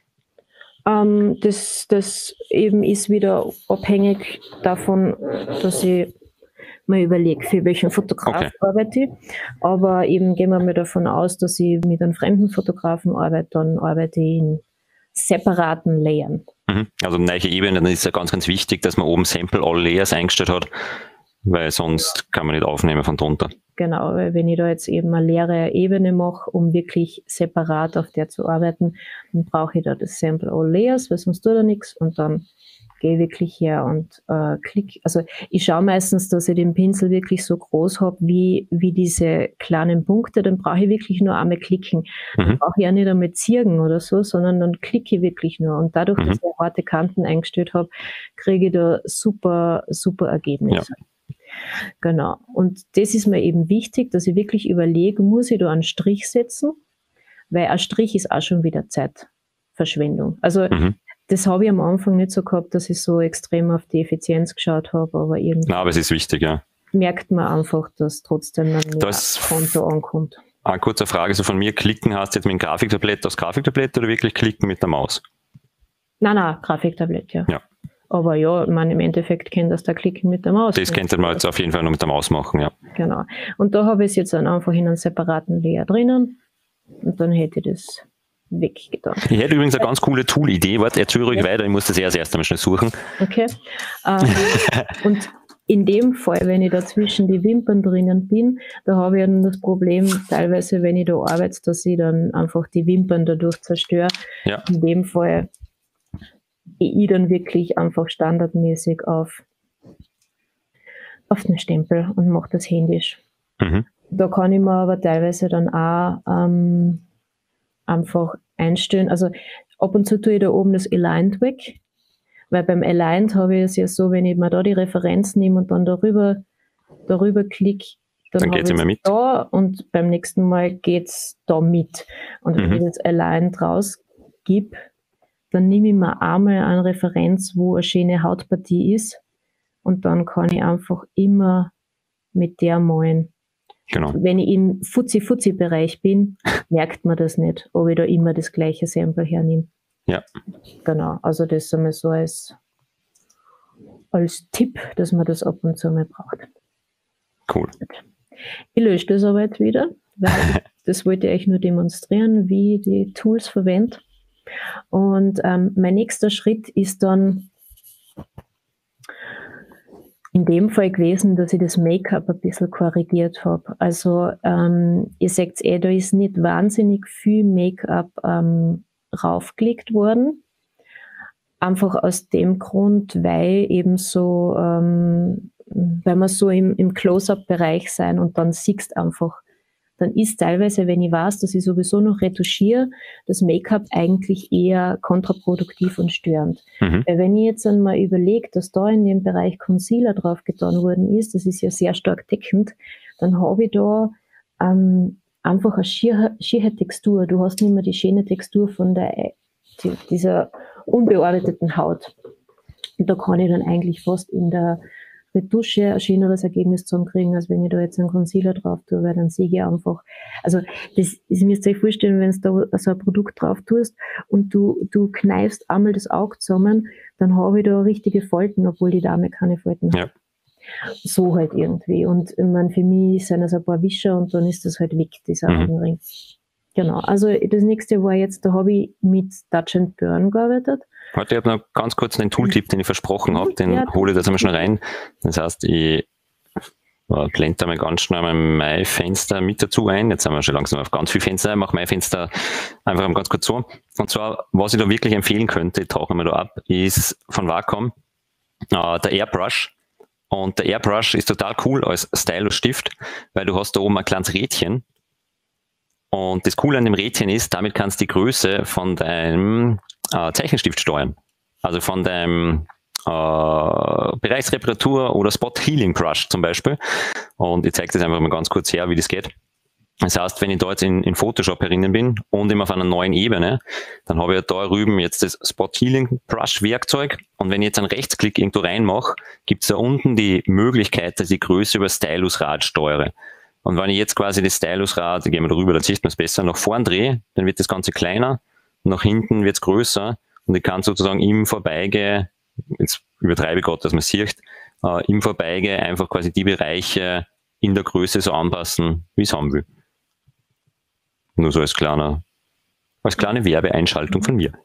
Ähm, das, das eben ist wieder abhängig davon, dass ich mir überlege, für welchen Fotograf Okay. arbeite ich. Aber eben gehen wir mal davon aus, dass ich mit einem fremden Fotografen arbeite, dann arbeite ich in separaten Layern. Mhm. Also eine neue Ebene, dann ist ja ganz, ganz wichtig, dass man oben Sample All Layers eingestellt hat, weil sonst kann man nicht aufnehmen von drunter. Genau, weil wenn ich da jetzt eben eine leere Ebene mache, um wirklich separat auf der zu arbeiten, dann brauche ich da das Sample All Layers, weil sonst tut er nichts und dann gehe ich wirklich her und äh, klick. Also ich schaue meistens, dass ich den Pinsel wirklich so groß habe, wie, wie diese kleinen Punkte, dann brauche ich wirklich nur einmal klicken. Dann Mhm. brauche ich ja nicht einmal zieren oder so, sondern dann klicke ich wirklich nur. Und dadurch, Mhm. dass ich harte Kanten eingestellt habe, kriege ich da super, super Ergebnisse. Genau. Und das ist mir eben wichtig, dass ich wirklich überlege, muss ich da einen Strich setzen? Weil ein Strich ist auch schon wieder Zeitverschwendung. Also Mhm. das habe ich am Anfang nicht so gehabt, dass ich so extrem auf die Effizienz geschaut habe, aber irgendwie Na, aber es ist wichtig, ja. merkt man einfach, dass trotzdem dann mehr Das- Konto ankommt. Eine kurze Frage, so von mir, klicken hast du jetzt mit dem Grafiktablett aufs Grafiktablett oder wirklich klicken mit der Maus? Nein, nein, Grafiktablett, ja. Ja. Aber ja, man im Endeffekt kennt das da Klicken mit der Maus. Das könnte man jetzt auf jeden Fall nur mit der Maus machen, ja. Genau. Und da habe ich es jetzt dann einfach in einen separaten Layer drinnen und dann hätte ich das weggetan. Ich hätte übrigens eine ganz coole Tool-Idee. Warte, erzähl ruhig weiter, ich muss das erst erst einmal schnell suchen. Okay. Ähm, und in dem Fall, wenn ich da zwischen die Wimpern drinnen bin, da habe ich dann das Problem, teilweise, wenn ich da arbeite, dass ich dann einfach die Wimpern dadurch zerstöre. Ja. In dem Fall gehe ich dann wirklich einfach standardmäßig auf, auf den Stempel und mache das händisch. Mhm. Da kann ich mir aber teilweise dann auch ähm, einfach einstellen. Also ab und zu tue ich da oben das Aligned weg. Weil beim Aligned habe ich es ja so, wenn ich mir da die Referenz nehme und dann darüber, darüber klicke, dann, dann geht es immer mit. Da und beim nächsten Mal geht es da mit. Und wenn mhm. ich jetzt Aligned rausgib, dann nehme ich mir einmal eine Referenz, wo eine schöne Hautpartie ist und dann kann ich einfach immer mit der malen. Genau. Wenn ich im Fuzzi-Fuzzi-Bereich bin, merkt man das nicht, ob ich da immer das gleiche Sample hernehme. Ja. Genau, also das einmal so als, als Tipp, dass man das ab und zu mal braucht. Cool. Ich lösche das aber jetzt wieder, weil das wollte ich euch nur demonstrieren, wie ich die Tools verwende. Und ähm, mein nächster Schritt ist dann in dem Fall gewesen, dass ich das Make-up ein bisschen korrigiert habe. Also ähm, ihr seht eh, da ist nicht wahnsinnig viel Make-up ähm, raufgelegt worden. Einfach aus dem Grund, weil eben so, ähm, weil wir so im, im Close-Up-Bereich sein und dann siehst einfach, dann ist teilweise, wenn ich weiß, dass ich sowieso noch retuschiere, das Make-up eigentlich eher kontraproduktiv und störend. Mhm. Weil wenn ich jetzt einmal überlege, dass da in dem Bereich Concealer drauf getan worden ist, das ist ja sehr stark deckend, dann habe ich da ähm, einfach eine schiere, schiere Textur. Du hast nicht mehr die schöne Textur von der, die, dieser unbearbeiteten Haut. Und da kann ich dann eigentlich fast in der Retusche ein schöneres Ergebnis zusammenkriegen, als wenn ich da jetzt einen Concealer drauf tue, weil dann sehe ich einfach, also das, das müsst ihr euch vorstellen, wenn du da so ein Produkt drauf tust und du, du kneifst einmal das Auge zusammen, dann habe ich da richtige Falten, obwohl die Dame keine Falten ja. hat. So halt irgendwie. Und ich meine, für mich sind das ein paar Wischer und dann ist das halt weg, dieser mhm. Augenring. Genau, also das nächste war jetzt, da habe ich mit Touch and Burn gearbeitet. Heute habe ich noch ganz kurz einen Tooltip, den ich versprochen habe, den ja, hole ich jetzt einmal schon rein. Das heißt, ich äh, blende da mal ganz schnell mein Fenster mit dazu ein. Jetzt sind wir schon langsam auf ganz viele Fenster. Ich mache mein Fenster einfach mal ganz kurz so. Und zwar, was ich da wirklich empfehlen könnte, ich tauche mal da ab, ist von Wacom äh, der Airbrush. Und der Airbrush ist total cool als Stylus-Stift, weil du hast da oben ein kleines Rädchen. Und das Coole an dem Rädchen ist, damit kannst du die Größe von deinem äh, Zeichenstift steuern. Also von deinem äh, Bereichsreparatur oder Spot Healing Brush zum Beispiel. Und ich zeige das einfach mal ganz kurz her, wie das geht. Das heißt, wenn ich da jetzt in, in Photoshop herinnen bin und immer auf einer neuen Ebene, dann habe ich ja da drüben jetzt das Spot Healing Brush Werkzeug. Und wenn ich jetzt einen Rechtsklick irgendwo reinmache, gibt es da unten die Möglichkeit, dass ich die Größe über Stylusrad steuere. Und wenn ich jetzt quasi das Stylusrad, da gehen wir darüber, da sieht man es besser, nach vorn drehe, dann wird das Ganze kleiner, nach hinten wird es größer und ich kann sozusagen im Vorbeigehen, jetzt übertreibe ich gerade, dass man es sieht, äh, im Vorbeigehen einfach quasi die Bereiche in der Größe so anpassen, wie ich es haben will. Nur so als kleiner, als kleine Werbeeinschaltung von mir.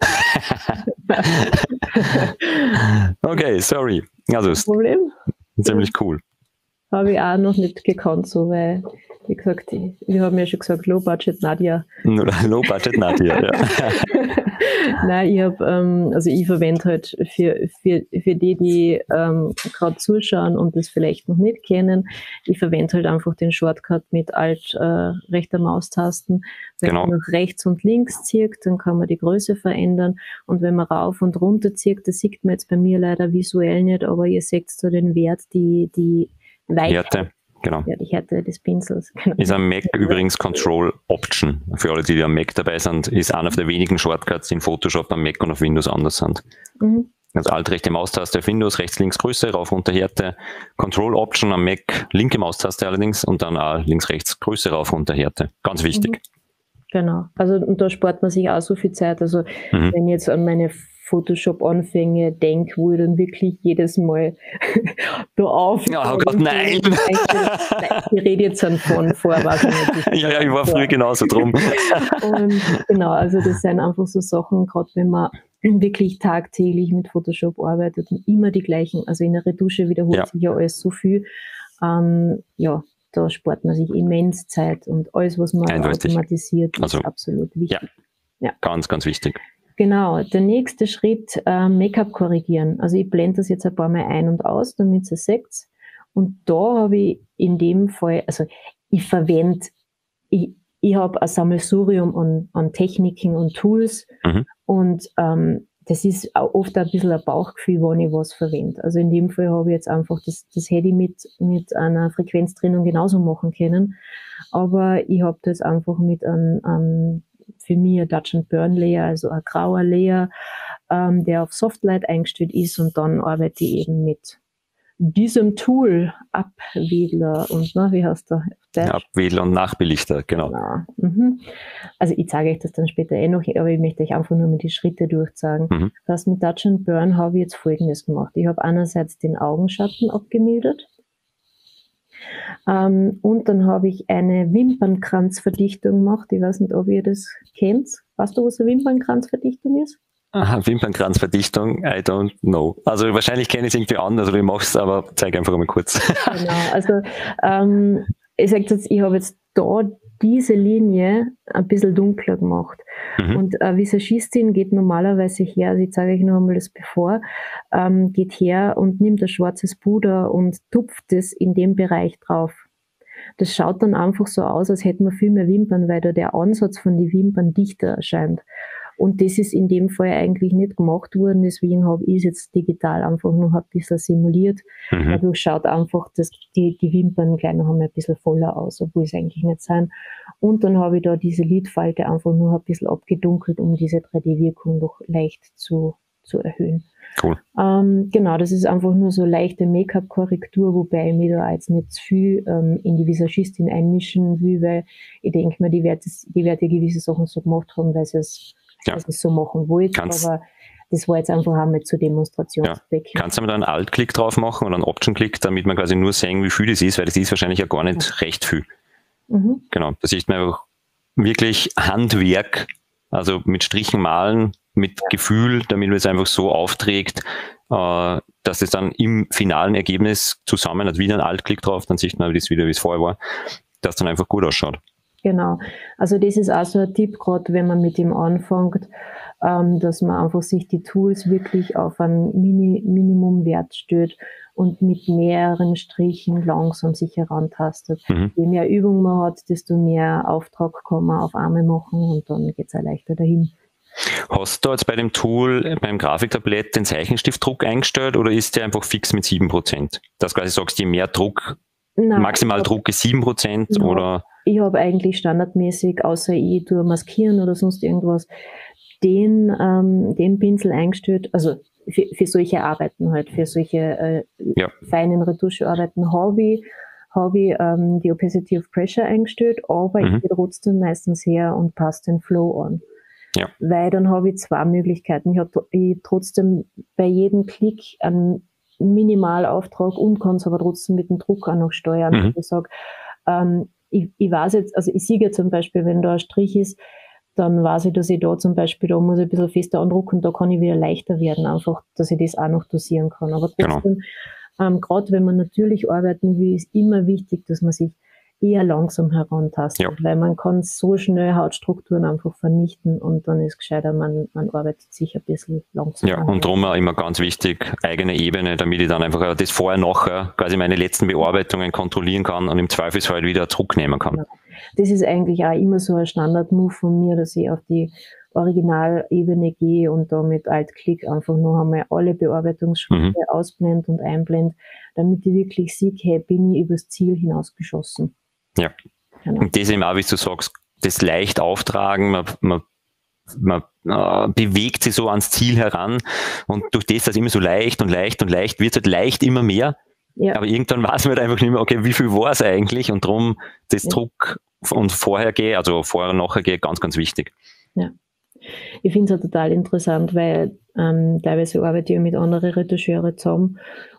Okay, sorry. Also, ist Problem? Ziemlich cool. Habe ich auch noch nicht gekannt, so, weil, wie gesagt, ich, wir haben ja schon gesagt, Low Budget Nadia. Low Budget Nadia, ja. Nein, ich habe, ähm, also ich verwende halt für, für, für die, die ähm, gerade zuschauen und das vielleicht noch nicht kennen, ich verwende halt einfach den Shortcut mit Alt, äh, rechter Maustasten. Wenn genau. man nach rechts und links zieht, dann kann man die Größe verändern und wenn man rauf und runter zieht, das sieht man jetzt bei mir leider visuell nicht, aber ihr seht so den Wert, die, die Härte, genau. Ja, die Härte des Pinsels. Genau. Ist am Mac übrigens Control Option. Für alle, die am Mac dabei sind, ist einer der wenigen Shortcuts, die in Photoshop am Mac und auf Windows anders sind. Mhm. Also alt rechte Maustaste auf Windows, rechts, links Größe, rauf, runter Härte. Control Option am Mac, linke Maustaste allerdings und dann auch links, rechts Größe, rauf, runter Härte. Ganz wichtig. Mhm. Genau. Also und da spart man sich auch so viel Zeit. Also mhm. wenn ich jetzt an meine Photoshop-Anfänge denke, wo ich dann wirklich jedes Mal da auf... Ja, oh Gott, nein! Ich rede jetzt dann von vor, weiß ich nicht. Ja, ja, ich war früher genauso drum. Und genau, also das sind einfach so Sachen, gerade wenn man wirklich tagtäglich mit Photoshop arbeitet und immer die gleichen, also in der Retusche wiederholt ja. sich ja alles so viel. Ähm, ja, da spart man sich immens Zeit und alles, was man Eindeutig. automatisiert, ist also, absolut wichtig. Ja. Ja. Ganz, ganz wichtig. Genau, der nächste Schritt, äh, Make-up korrigieren. Also ich blende das jetzt ein paar Mal ein und aus, damit ihr seht. Und da habe ich in dem Fall, also ich verwende, ich, ich habe ein Sammelsurium an, an Techniken und Tools mhm. und ähm, das ist auch oft ein bisschen ein Bauchgefühl, wann ich was verwende. Also in dem Fall habe ich jetzt einfach, das, das hätte ich mit, mit einer Frequenztrennung genauso machen können. Aber ich habe das einfach mit einem, einem für mich ein Touch and Burn Layer, also ein grauer Layer, ähm, der auf Softlight eingestellt ist, und dann arbeite ich eben mit diesem Tool, Abwedler und, na, wie heißt der? Ja, Abwedler und Nachbelichter, genau. genau. Mhm. Also ich zeige euch das dann später eh noch, aber ich möchte euch einfach nur mal die Schritte durchsagen. Mhm. Das heißt, mit Touch and Burn habe ich jetzt Folgendes gemacht. Ich habe einerseits den Augenschatten abgemildert, ähm, und dann habe ich eine Wimpernkranzverdichtung gemacht. Ich weiß nicht, ob ihr das kennt. Weißt du, was eine Wimpernkranzverdichtung ist? Aha, Wimpernkranzverdichtung, I don't know. Also wahrscheinlich kenne ich es irgendwie anders oder ich mache es, aber zeige einfach mal kurz. Genau, also ähm, ich sage jetzt, ich habe jetzt da diese Linie ein bisschen dunkler gemacht. Mhm. Und eine Visagistin geht normalerweise her, also ich zeige euch noch einmal das bevor, ähm, geht her und nimmt ein schwarzes Puder und tupft es in dem Bereich drauf. Das schaut dann einfach so aus, als hätten wir viel mehr Wimpern, weil da der Ansatz von den Wimpern dichter erscheint. Und das ist in dem Fall eigentlich nicht gemacht worden, deswegen habe ich es jetzt digital einfach noch ein bisschen simuliert. Mhm. Dadurch schaut einfach, dass die, die Wimpern gleich noch einmal ein bisschen voller aus, obwohl es eigentlich nicht sein. Und dann habe ich da diese Lidfalte einfach nur ein bisschen abgedunkelt, um diese drei D-Wirkung noch leicht zu, zu erhöhen. Cool. Ähm, genau, das ist einfach nur so leichte Make-up-Korrektur, wobei ich mich da jetzt nicht zu viel ähm, in die Visagistin einmischen will, weil ich denke mir, die wird, die wird ja gewisse Sachen so gemacht haben, weil sie es ja. dass ich es so machen wollte, aber das war jetzt einfach einmal zur Demonstrationszweck. Ja. Kannst du mir da einen Alt-Klick drauf machen oder einen Option-Klick, damit man quasi nur sehen, wie viel das ist, weil das ist wahrscheinlich ja gar nicht ja. recht viel. Mhm. Genau, da sieht man einfach wirklich Handwerk, also mit Strichen malen, mit ja. Gefühl, damit man es einfach so aufträgt, äh, dass es dann im finalen Ergebnis zusammen hat, wieder einen Alt-Klick drauf, dann sieht man das wieder, wie es vorher war, dass dann einfach gut ausschaut. Genau, also das ist auch so ein Tipp, gerade wenn man mit ihm anfängt, ähm, dass man einfach sich die Tools wirklich auf einen Mini Minimumwert stellt und mit mehreren Strichen langsam sich herantastet. Mhm. Je mehr Übung man hat, desto mehr Auftrag kann man auf einmal machen und dann geht es auch leichter dahin. Hast du jetzt bei dem Tool, beim Grafiktablett, den Zeichenstiftdruck eingestellt oder ist der einfach fix mit sieben Prozent? Dass quasi sagst, je mehr Druck, Nein, maximal Druck ist sieben Prozent ja. oder... Ich habe eigentlich standardmäßig, außer ich tue maskieren oder sonst irgendwas, den, ähm, den Pinsel eingestellt, also für, für solche Arbeiten halt, für solche äh, ja. feinen Retuschearbeiten habe ich, hab ich ähm, die Opacity of Pressure eingestellt, aber mhm. ich gehe trotzdem meistens her und passe den Flow an. Ja. Weil dann habe ich zwei Möglichkeiten. Ich habe trotzdem bei jedem Klick einen Minimalauftrag und kann es aber trotzdem mit dem Druck auch noch steuern. Mhm. Ich sage, ähm, Ich, ich weiß jetzt, also ich sehe ja zum Beispiel, wenn da ein Strich ist, dann weiß ich, dass ich da zum Beispiel, da muss ich ein bisschen fester andrucken, da kann ich wieder leichter werden, einfach, dass ich das auch noch dosieren kann. Aber trotzdem, genau. ähm, gerade wenn man natürlich arbeiten will, ist immer wichtig, dass man sich eher langsam herantastet, ja. weil man kann so schnell Hautstrukturen einfach vernichten und dann ist gescheiter, man, man arbeitet sich ein bisschen langsam. Ja, und darum auch immer ganz wichtig, eigene Ebene, damit ich dann einfach das vorher, nachher quasi meine letzten Bearbeitungen kontrollieren kann und im Zweifelsfall wieder Druck nehmen kann. Ja. Das ist eigentlich auch immer so ein Standard-Move von mir, dass ich auf die Originalebene gehe und da mit Alt-Klick einfach noch einmal alle Bearbeitungsschritte mhm. ausblende und einblende, damit ich wirklich sehe, hey, bin ich übers Ziel hinausgeschossen. Ja, genau. Und das eben auch, wie du sagst, das leicht auftragen, man, man, man äh, bewegt sich so ans Ziel heran und durch das, dass immer so leicht und leicht und leicht wird, es halt leicht immer mehr, ja. aber irgendwann weiß man halt einfach nicht mehr, okay, wie viel war es eigentlich und darum das ja. Druck und Vorhergehen, also Vorher- und Nachhergehen, ganz, ganz wichtig. Ja. Ich finde es auch total interessant, weil ähm, teilweise arbeite ich mit anderen Retoucheure zusammen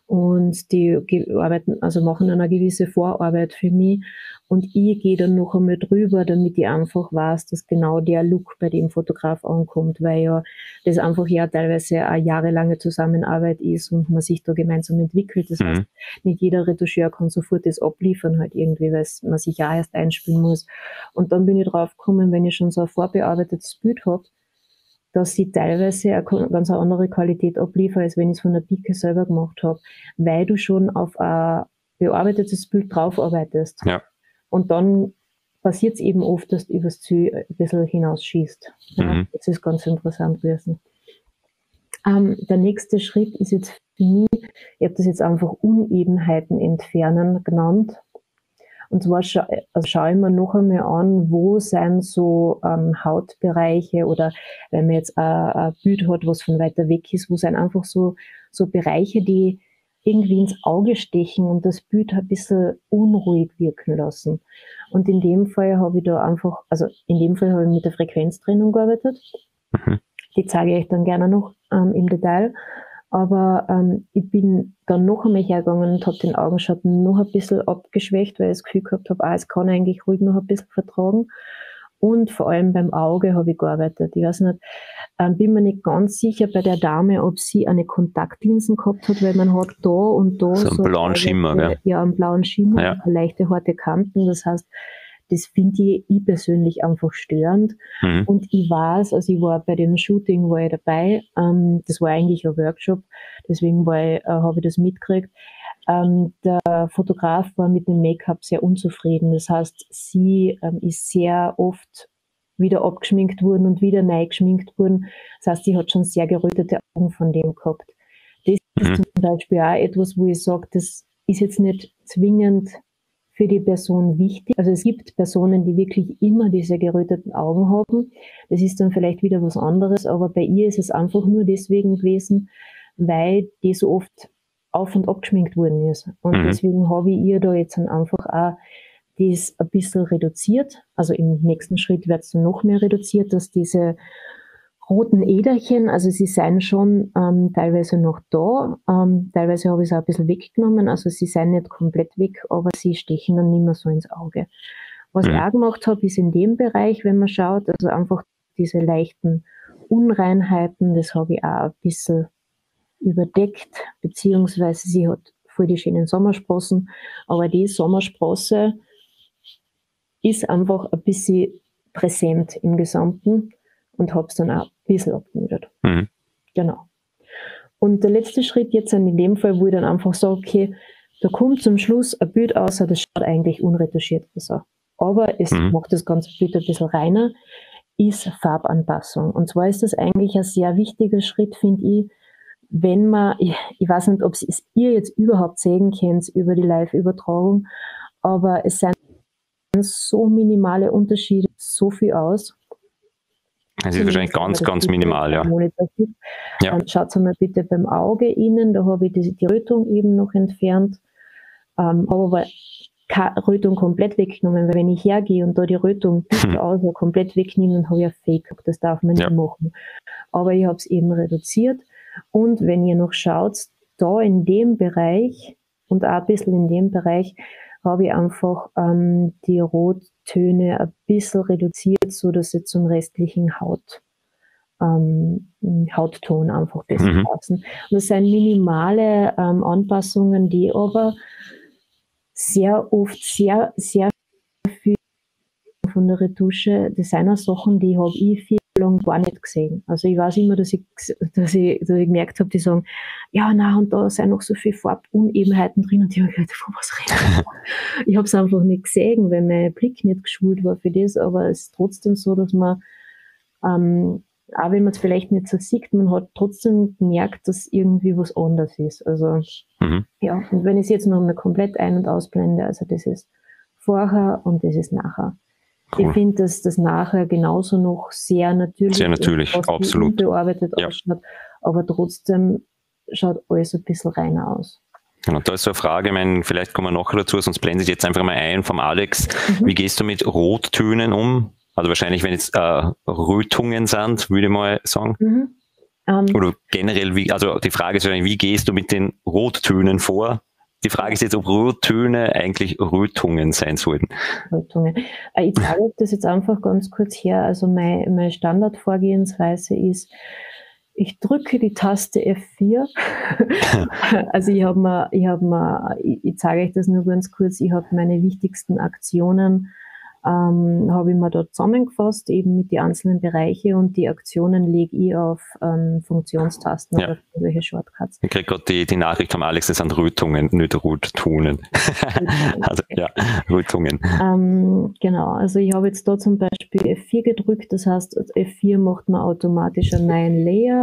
und die arbeiten, also machen eine gewisse Vorarbeit für mich und ich gehe dann noch einmal drüber, damit ich einfach weiß, dass genau der Look bei dem Fotograf ankommt, weil ja das einfach ja teilweise eine jahrelange Zusammenarbeit ist und man sich da gemeinsam entwickelt. Das mhm. heißt, nicht jeder Retoucheur kann sofort das abliefern halt irgendwie, weil man sich ja erst einspielen muss. Und dann bin ich drauf gekommen, wenn ich schon so ein vorbearbeitetes Bild habe, dass sie teilweise eine ganz eine andere Qualität abliefern, als wenn ich es von der Pike selber gemacht habe, weil du schon auf ein bearbeitetes Bild draufarbeitest. Ja. Und dann passiert es eben oft, dass du übers Ziel ein bisschen hinausschießt. Ja, mhm. Das ist ganz interessant gewesen. Ähm, der nächste Schritt ist jetzt für mich, ich habe das jetzt einfach Unebenheiten entfernen genannt. Und zwar scha also schaue ich mir noch einmal an, wo sind so ähm, Hautbereiche oder wenn man jetzt ein, ein Bild hat, was von weiter weg ist, wo sind einfach so, so Bereiche, die irgendwie ins Auge stechen und das Bild ein bisschen unruhig wirken lassen. Und in dem Fall habe ich da einfach, also in dem Fall habe ich mit der Frequenztrennung gearbeitet. Mhm. Die zeige ich dann gerne noch ähm, im Detail. Aber ähm, ich bin dann noch einmal hergegangen und habe den Augenschatten noch ein bisschen abgeschwächt, weil ich das Gefühl gehabt habe, ah, es kann eigentlich ruhig noch ein bisschen vertragen. Und vor allem beim Auge habe ich gearbeitet. Ich weiß nicht, ähm, bin mir nicht ganz sicher bei der Dame, ob sie eine Kontaktlinsen gehabt hat, weil man hat da und da so einen so blauen eine, Schimmer, gell? Ja, einen blauen Schimmer, Ja. leichte harte Kanten. Das heißt, das finde ich, ich persönlich einfach störend. Mhm. Und ich weiß, also ich war bei dem Shooting war ich dabei, ähm, das war eigentlich ein Workshop, deswegen war ich, äh, habe ich das mitgekriegt. Ähm, der Fotograf war mit dem Make-up sehr unzufrieden. Das heißt, sie ähm, ist sehr oft wieder abgeschminkt worden und wieder neu geschminkt worden. Das heißt, sie hat schon sehr gerötete Augen von dem gehabt. Das Mhm. ist zum Beispiel auch etwas, wo ich sage, das ist jetzt nicht zwingend für die Person wichtig. Also es gibt Personen, die wirklich immer diese geröteten Augen haben. Das ist dann vielleicht wieder was anderes, aber bei ihr ist es einfach nur deswegen gewesen, weil die so oft auf und ab geschminkt worden ist. Und Mhm. deswegen habe ich ihr da jetzt dann einfach auch das ein bisschen reduziert. Also im nächsten Schritt wird es dann noch mehr reduziert, dass diese roten Äderchen, also sie sind schon ähm, teilweise noch da, ähm, teilweise habe ich es auch ein bisschen weggenommen, also sie sind nicht komplett weg, aber sie stechen dann nicht mehr so ins Auge. Was Mhm. ich auch gemacht habe, ist in dem Bereich, wenn man schaut, also einfach diese leichten Unreinheiten, das habe ich auch ein bisschen überdeckt, beziehungsweise sie hat voll die schönen Sommersprossen, aber die Sommersprosse ist einfach ein bisschen präsent im Gesamten und habe es dann auch ein bisschen abgemildert. Mhm. Genau. Und der letzte Schritt jetzt in dem Fall, wo ich dann einfach sage, okay, da kommt zum Schluss ein Bild aus, das schaut eigentlich unretuschiert aus. Aber es Mhm. macht das ganze Bild ein bisschen reiner, ist Farbanpassung. Und zwar ist das eigentlich ein sehr wichtiger Schritt, finde ich, wenn man, ich, ich weiß nicht, ob es ihr jetzt überhaupt sehen könnt über die Live-Übertragung, aber es sind so minimale Unterschiede, so viel aus. Es ist wahrscheinlich ganz, ganz minimal, ja. Ja. Ähm, schaut mal bitte beim Auge innen, da habe ich die, die Rötung eben noch entfernt, ähm, aber weil keine Rötung komplett weggenommen, weil wenn ich hergehe und da die Rötung hm. aus, komplett wegnehme, dann habe ich ein Fake, das darf man ja. nicht machen. Aber ich habe es eben reduziert und wenn ihr noch schaut, da in dem Bereich und auch ein bisschen in dem Bereich habe ich einfach ähm, die Rottöne ein bisschen reduziert, so dass sie zum restlichen Haut, ähm, Hautton einfach besser Mhm. passen. Und das sind minimale ähm, Anpassungen, die aber sehr oft sehr, sehr viel von der Retusche, das sind auch Sachen, die habe ich viel lang gar nicht gesehen. Also ich weiß immer, dass ich, dass ich, dass ich gemerkt habe, die sagen, ja, na und da sind noch so viele Farbunebenheiten drin und ich habe gedacht, von was reden wir? Ich habe es einfach nicht gesehen, weil mein Blick nicht geschult war für das, aber es ist trotzdem so, dass man, ähm, auch wenn man es vielleicht nicht so sieht, man hat trotzdem gemerkt, dass irgendwie was anders ist. Also Mhm. ja, und wenn ich es jetzt noch mal komplett ein- und ausblende, also das ist vorher und das ist nachher. Cool. Ich finde, dass das nachher genauso noch sehr natürlich, sehr natürlich ist, absolut unbearbeitet ja. ausschaut, aber trotzdem schaut alles ein bisschen reiner aus. Genau, da ist so eine Frage, ich meine, vielleicht kommen wir noch dazu, sonst blende ich jetzt einfach mal ein vom Alex. Mhm. Wie gehst du mit Rottönen um? Also wahrscheinlich, wenn jetzt äh, Rötungen sind, würde ich mal sagen. Mhm. Um, Oder generell, wie, also die Frage ist wahrscheinlich, wie gehst du mit den Rottönen vor? Die Frage ist jetzt, ob Rottöne eigentlich Rötungen sein sollten. Rötungen. Ich zeige das jetzt einfach ganz kurz her. Also meine, meine Standardvorgehensweise ist, ich drücke die Taste F vier. Also ich habe mir, ich habe mir, ich, ich zeige euch das nur ganz kurz, ich habe meine wichtigsten Aktionen Ähm, habe ich mir dort zusammengefasst, eben mit den einzelnen Bereichen und die Aktionen lege ich auf ähm, Funktionstasten ja. oder irgendwelche Shortcuts. Ich kriege gerade die, die Nachricht vom Alex, das sind Rötungen, nicht Rottönen. Also ja, Rötungen. Ähm, genau, also ich habe jetzt da zum Beispiel F vier gedrückt, das heißt F vier macht man automatisch einen neuen Layer,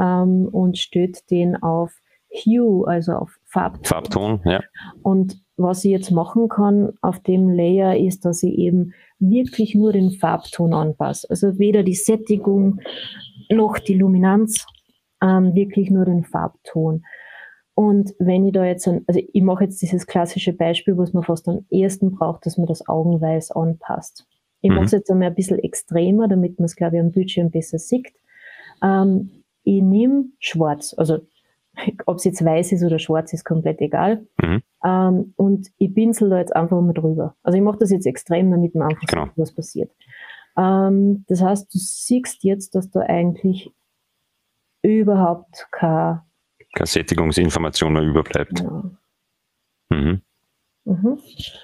ähm, und stellt den auf Hue, also auf Farbton. Farbton, ja. Und was ich jetzt machen kann auf dem Layer ist, dass ich eben wirklich nur den Farbton anpasse. Also weder die Sättigung noch die Luminanz, ähm, wirklich nur den Farbton. Und wenn ich da jetzt, ein, also ich mache jetzt dieses klassische Beispiel, was man fast am ehesten braucht, dass man das Augenweiß anpasst. Ich mhm. mache es jetzt einmal ein bisschen extremer, damit man es, glaube ich, am Bildschirm besser sieht. Ähm, ich nehme schwarz, also ob es jetzt weiß ist oder schwarz, ist komplett egal. Mhm. Ähm, und ich pinsel da jetzt einfach mal drüber. Also ich mache das jetzt extrem, damit man einfach genau. sieht, was passiert. Ähm, das heißt, du siehst jetzt, dass da eigentlich überhaupt keine, keine Sättigungsinformation mehr überbleibt. Ja. Mhm. Mhm.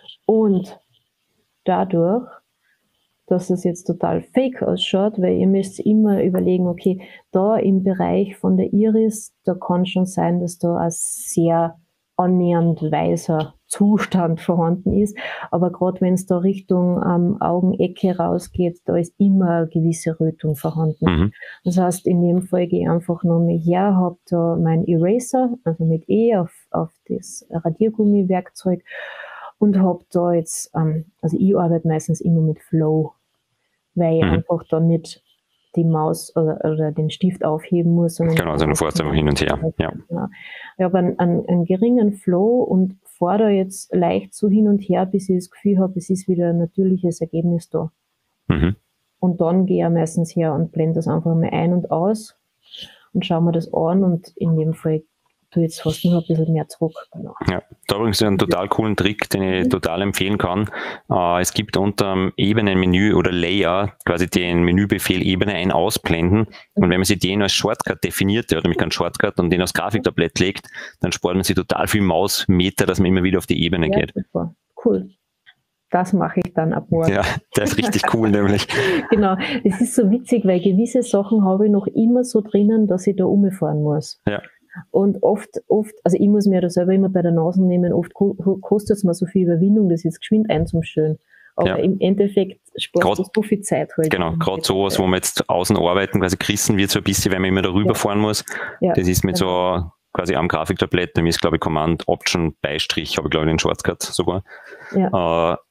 Und dadurch, dass es jetzt total fake ausschaut, weil ihr müsst immer überlegen, okay, da im Bereich von der Iris, da kann schon sein, dass da ein sehr annähernd weißer Zustand vorhanden ist, aber gerade wenn es da Richtung ähm, Augenecke rausgeht, da ist immer eine gewisse Rötung vorhanden. Mhm. Das heißt, in dem Fall gehe ich einfach noch mal her, habe da mein Eraser, also mit E auf, auf das Radiergummi-Werkzeug und habe da jetzt, ähm, also ich arbeite meistens immer mit Flow, weil ich mhm. einfach dann nicht die Maus oder, oder den Stift aufheben muss. Sondern genau, also du fährst einfach hin und her. Ja. Ja. Ich habe einen, einen, einen geringen Flow und fahre da jetzt leicht so hin und her, bis ich das Gefühl habe, es ist wieder ein natürliches Ergebnis da. Mhm. Und dann gehe ich meistens her und blende das einfach mal ein und aus und schaue mir das an und in dem Fall tue ich jetzt fast noch ein bisschen mehr zurück. Genau. Ja, da übrigens einen total coolen Trick, den ich mhm. total empfehlen kann. Äh, es gibt unter dem Ebenenmenü oder Layer quasi den Menübefehl Ebene ein ausblenden. Mhm. Und wenn man sich den als Shortcut definiert, oder nämlich keinen Shortcut und den aufs Grafiktablett legt, dann spart man sich total viel Mausmeter, dass man immer wieder auf die Ebene ja, geht. Super. Cool. Das mache ich dann ab morgen. Ja, der ist richtig cool nämlich. Genau, es ist so witzig, weil gewisse Sachen habe ich noch immer so drinnen, dass ich da umfahren muss. Ja. Und oft, oft, also ich muss mir da selber immer bei der Nase nehmen, oft kostet es mir so viel Überwindung, das jetzt geschwind einzumstellen. Aber ja. im Endeffekt spart es so viel Zeit halt. Genau, gerade sowas, wo man jetzt außen arbeiten, quasi gerissen wird so ein bisschen, wenn man immer darüber ja. fahren muss. Ja. Das ist mit genau. so quasi am Grafiktablett, da ist glaube ich Command Option Beistrich, habe ich glaube ich den Shortcut sogar. Ja. Äh,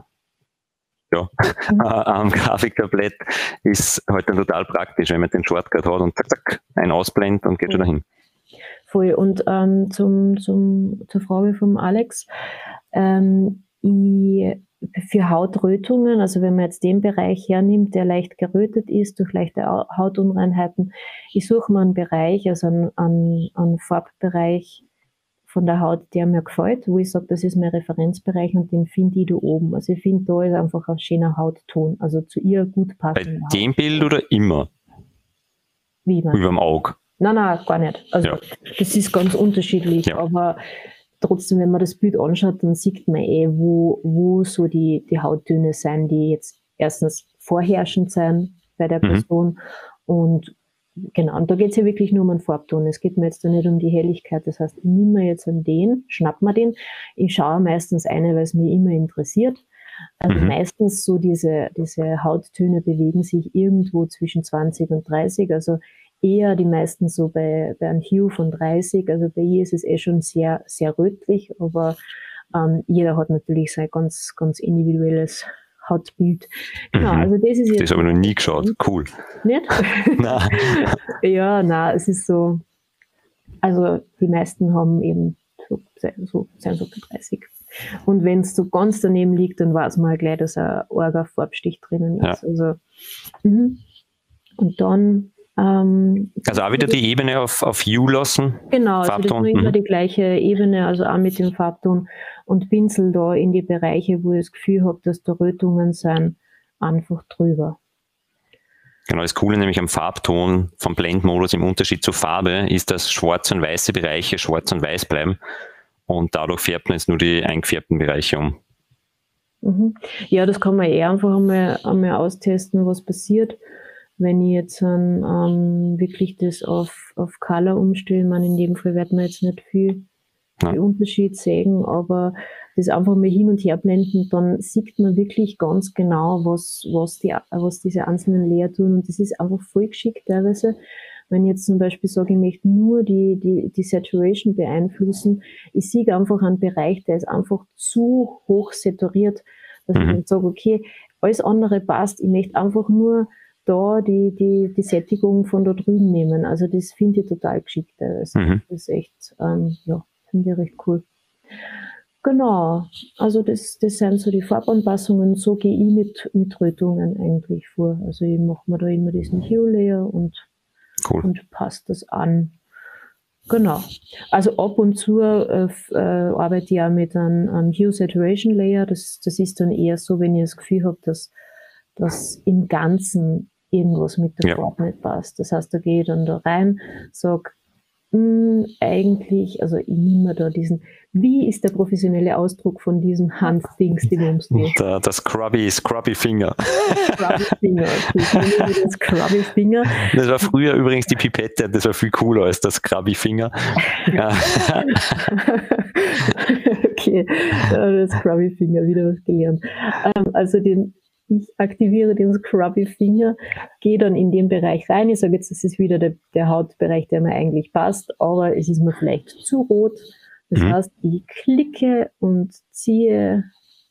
Ja, mhm. am Grafiktablett ist halt dann total praktisch, wenn man den Shortcut hat und zack, zack, ein ausblendet und geht schon dahin. Voll. Und ähm, zum, zum, zur Frage vom Alex, ähm, ich, für Hautrötungen, also wenn man jetzt den Bereich hernimmt, der leicht gerötet ist durch leichte Hautunreinheiten, ich suche mir einen Bereich, also einen, einen, einen Farbbereich von der Haut, der mir gefällt, wo ich sage, das ist mein Referenzbereich und den finde ich da oben. Also ich finde, da ist einfach ein schöner Hautton, also zu ihr gut passend. Bei dem Bild oder immer? Wie man? Über dem Auge? Nein, nein, gar nicht. Also ja. das ist ganz unterschiedlich, ja. aber trotzdem, wenn man das Bild anschaut, dann sieht man eh, wo, wo so die, die Hauttöne sind, die jetzt erstens vorherrschend sind bei der Person mhm. und genau, und da geht es ja wirklich nur um einen Farbton. Es geht mir jetzt da nicht um die Helligkeit. Das heißt, ich nehme mir jetzt an den, schnapp mir den. Ich schaue meistens eine, weil es mich immer interessiert. Also mhm. meistens so diese, diese Hauttöne bewegen sich irgendwo zwischen zwanzig und dreißig. Also eher die meisten so bei, bei einem Hue von dreißig. Also bei ihr ist es eh schon sehr, sehr rötlich. Aber ähm, jeder hat natürlich sein ganz, ganz individuelles Hautbild. Genau, mhm. also das ist jetzt. Das habe ich noch nie geschaut. Cool. Nicht? Nein. Ja, nein, es ist so. Also die meisten haben eben so, so, sind so dreißig. Und wenn es so ganz daneben liegt, dann weiß man halt gleich, dass ein arger Farbstich drinnen ist. Ja. Also, mhm. Und dann. Ähm, also auch wieder die Ebene auf, auf Hue lassen? Genau, also das ist nur immer mhm. die gleiche Ebene, also auch mit dem Farbton und pinsel da in die Bereiche, wo ich das Gefühl habe, dass da Rötungen sind, einfach drüber. Genau, das Coole nämlich am Farbton vom Blendmodus im Unterschied zur Farbe ist, dass schwarze und weiße Bereiche schwarz und weiß bleiben und dadurch färbt man jetzt nur die eingefärbten Bereiche um. Mhm. Ja, das kann man eher einfach einmal, einmal austesten, was passiert. Wenn ich jetzt ähm, wirklich das auf, auf Color umstelle, man in dem Fall wird man jetzt nicht viel, viel Unterschied sehen, aber das einfach mal hin und her blenden, dann sieht man wirklich ganz genau, was, was, die, was diese einzelnen Layer tun und das ist einfach voll geschickt teilweise. wenn ich jetzt zum Beispiel sage, ich möchte nur die, die, die Saturation beeinflussen, ich sehe einfach einen Bereich, der ist einfach zu hoch saturiert, dass mhm. ich dann sage, okay, alles andere passt, ich möchte einfach nur da die, die, die Sättigung von da drüben nehmen. Also das finde ich total geschickt. Also mhm. Das ist echt, ähm, ja, finde ich recht cool. Genau, also das, das sind so die Farbanpassungen, so gehe ich mit, mit Rötungen eigentlich vor. Also ich mache mir da immer diesen Hue Layer und, cool. und passe das an. Genau, also ab und zu äh, äh, arbeite ich auch mit einem, einem Hue Saturation Layer. Das, das ist dann eher so, wenn ich das Gefühl habe, dass, dass im Ganzen irgendwas mit der ja. Farbe nicht passt. Das heißt, da gehe ich dann da rein, sage, mh, eigentlich, also ich nehme da diesen, wie ist der professionelle Ausdruck von diesem Handdings, die wir da, das Scrubby, Scrubby Finger. Scrubby Finger, okay. Das Scrubby Finger. Das war früher übrigens die Pipette, das war viel cooler als das Scrubby Finger. Ja. Okay, das Scrubby Finger, wieder was gelernt. Also den ich aktiviere den Scrubby Finger, gehe dann in den Bereich rein. Ich sage jetzt, das ist wieder der, der Hautbereich, der mir eigentlich passt, aber es ist mir vielleicht zu rot. Das mhm. heißt, ich klicke und ziehe,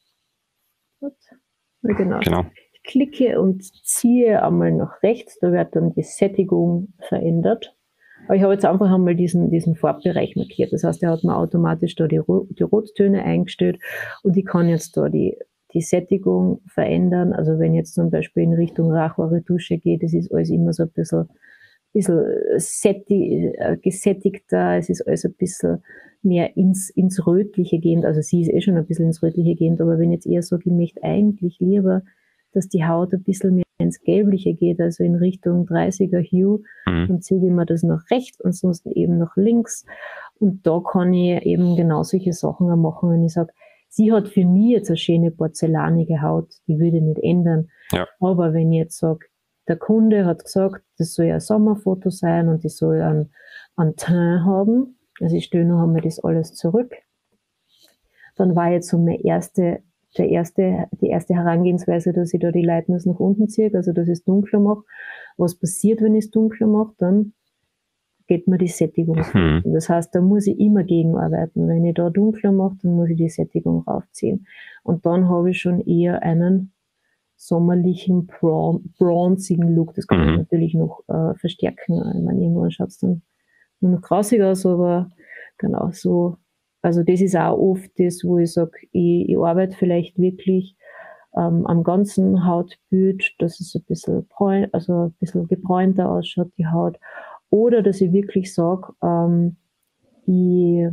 genau, genau. Ich klicke und ziehe einmal nach rechts, da wird dann die Sättigung verändert. Aber ich habe jetzt einfach einmal diesen, diesen Farbbereich markiert. Das heißt, er hat mir automatisch da die, die Rottöne eingestellt und ich kann jetzt da die die Sättigung verändern. Also wenn jetzt zum Beispiel in Richtung rauchware Dusche geht, das ist alles immer so ein bisschen, bisschen sättig, gesättigter, es ist alles ein bisschen mehr ins, ins Rötliche gehend. Also sie ist eh schon ein bisschen ins Rötliche gehend, aber wenn jetzt eher sage, ich möchte eigentlich lieber, dass die Haut ein bisschen mehr ins Gelbliche geht, also in Richtung dreißiger Hue, mhm. dann ziehe ich mir das nach rechts, ansonsten eben nach links. Und da kann ich eben genau solche Sachen auch machen, wenn ich sage, sie hat für mich jetzt eine schöne porzellanige Haut, die würde ich nicht ändern. Ja. Aber wenn ich jetzt sage, der Kunde hat gesagt, das soll ja ein Sommerfoto sein und die soll einen, einen Teint haben, also ich stelle noch einmal das alles zurück, dann war jetzt so meine erste, der erste, die erste Herangehensweise, dass ich da die Lightness nach unten ziehe, also dass ich es dunkler mache. Was passiert, wenn ich es dunkler mache? Dann geht mir die Sättigung mhm. Das heißt, da muss ich immer gegenarbeiten. Wenn ich da dunkler mache, dann muss ich die Sättigung raufziehen. Und dann habe ich schon eher einen sommerlichen, bronzigen Look. Das kann mhm. ich natürlich noch äh, verstärken. Ich meine, irgendwann schaut es dann nur noch grausig aus, aber genau so. Also das ist auch oft das, wo ich sage, ich, ich arbeite vielleicht wirklich ähm, am ganzen Hautbild, dass es ein bisschen, bräun, also ein bisschen gebräunter ausschaut, die Haut. Oder dass ich wirklich sage, ähm, ich,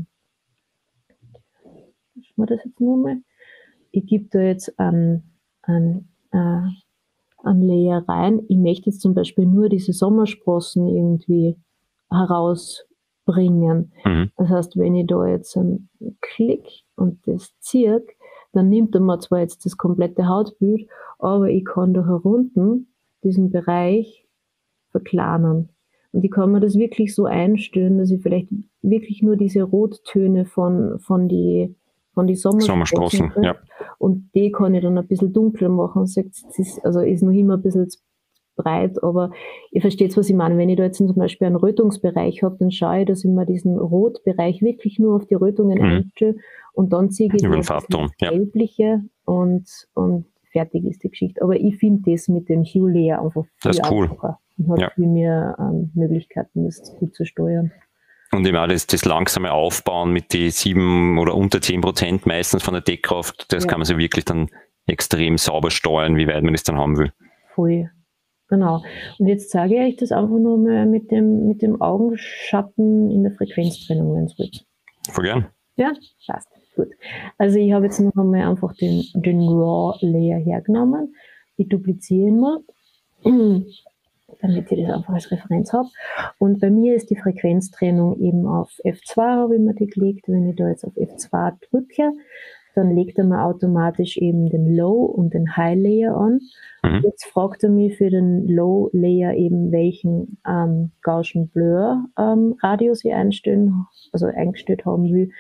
was war das jetzt nochmal? Ich gebe da jetzt einen, einen, äh, einen Layer rein. Ich möchte jetzt zum Beispiel nur diese Sommersprossen irgendwie herausbringen. Mhm. Das heißt, wenn ich da jetzt einen Klick und das ziehe, dann nimmt er mir zwar jetzt das komplette Hautbild, aber ich kann da herunten diesen Bereich verkleinern. Und ich kann mir das wirklich so einstellen, dass ich vielleicht wirklich nur diese Rottöne von, von die, von die Sommersprossen, Sommersprossen ja. Und die kann ich dann ein bisschen dunkler machen. Das ist, also ist noch immer ein bisschen breit, aber ihr versteht, was ich meine. Wenn ich da jetzt zum Beispiel einen Rötungsbereich habe, dann schaue ich, dass ich mir diesen Rotbereich wirklich nur auf die Rötungen mhm. einstelle und dann ziehe ich über das ja. Gelbliche und, und fertig ist die Geschichte. Aber ich finde das mit dem Hue Layer einfach viel das ist cool. einfacher. Und hat ja. viel mehr ähm, Möglichkeiten, das gut zu steuern. Und immer das, das langsame Aufbauen mit die sieben oder unter zehn Prozent meistens von der Deckkraft, das ja. kann man sich wirklich dann extrem sauber steuern, wie weit man das dann haben will. Voll. Genau. Und jetzt zeige ich euch das einfach nur mal mit dem, mit dem Augenschatten in der Frequenztrennung, wenn es wird. Voll gern. Ja, passt. Gut. Also ich habe jetzt noch einmal einfach den, den Raw Layer hergenommen. Ich dupliziere ihn mal, damit ich das einfach als Referenz habe. Und bei mir ist die Frequenztrennung eben auf F zwei, habe ich mir die gelegt. Wenn ich da jetzt auf F zwei drücke, dann legt er mir automatisch eben den Low und den High Layer an. Mhm. Jetzt fragt er mich für den Low Layer eben, welchen ähm, Gaussian Blur ähm, Radius ich einstellen, also eingestellt haben will.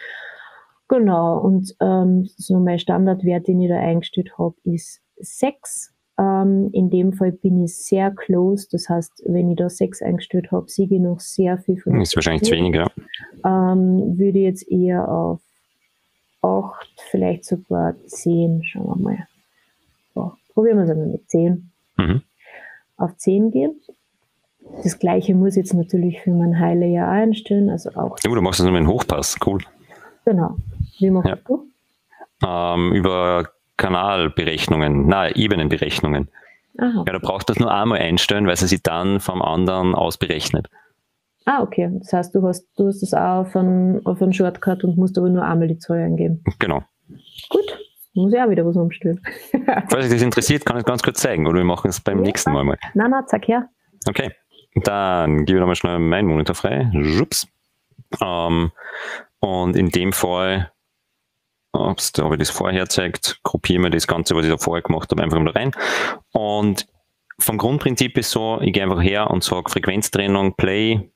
Genau, und ähm, so mein Standardwert, den ich da eingestellt habe, ist sechs. Ähm, in dem Fall bin ich sehr close, das heißt, wenn ich da sechs eingestellt habe, sehe ich noch sehr viel von Das ist wahrscheinlich zu wenig, ja. Ähm, würde ich jetzt eher auf acht, vielleicht sogar zehn, schauen wir mal. So, probieren wir es einmal mit zehn. Mhm. Auf zehn gehen. Das gleiche muss ich jetzt natürlich für mein Heile ja auch einstellen, also auch. Ja, du machst das nur mit dem Hochpass, cool. Genau. Wie machst Ja. du? Ähm, über Kanalberechnungen, nein, Ebenenberechnungen. Aha. Ja, du brauchst das nur einmal einstellen, weil sie sich dann vom anderen aus berechnet. Ah, okay. Das heißt, du hast, du hast das auch auf einen, auf einen Shortcut und musst aber nur einmal die Zahl eingeben. Genau. Gut, muss ich auch wieder was umstellen. Falls dich das interessiert, kann ich ganz kurz zeigen oder wir machen es beim Ja, nächsten Mal mal. Nein, nein, zack her. Okay, dann gebe ich nochmal schnell meinen Monitor frei. Ups. Ähm, und in dem Fall, ups, da habe ich das vorher gezeigt, gruppieren wir das Ganze, was ich da vorher gemacht habe, einfach mal rein. Und vom Grundprinzip ist so, ich gehe einfach her und sage Frequenztrennung, Play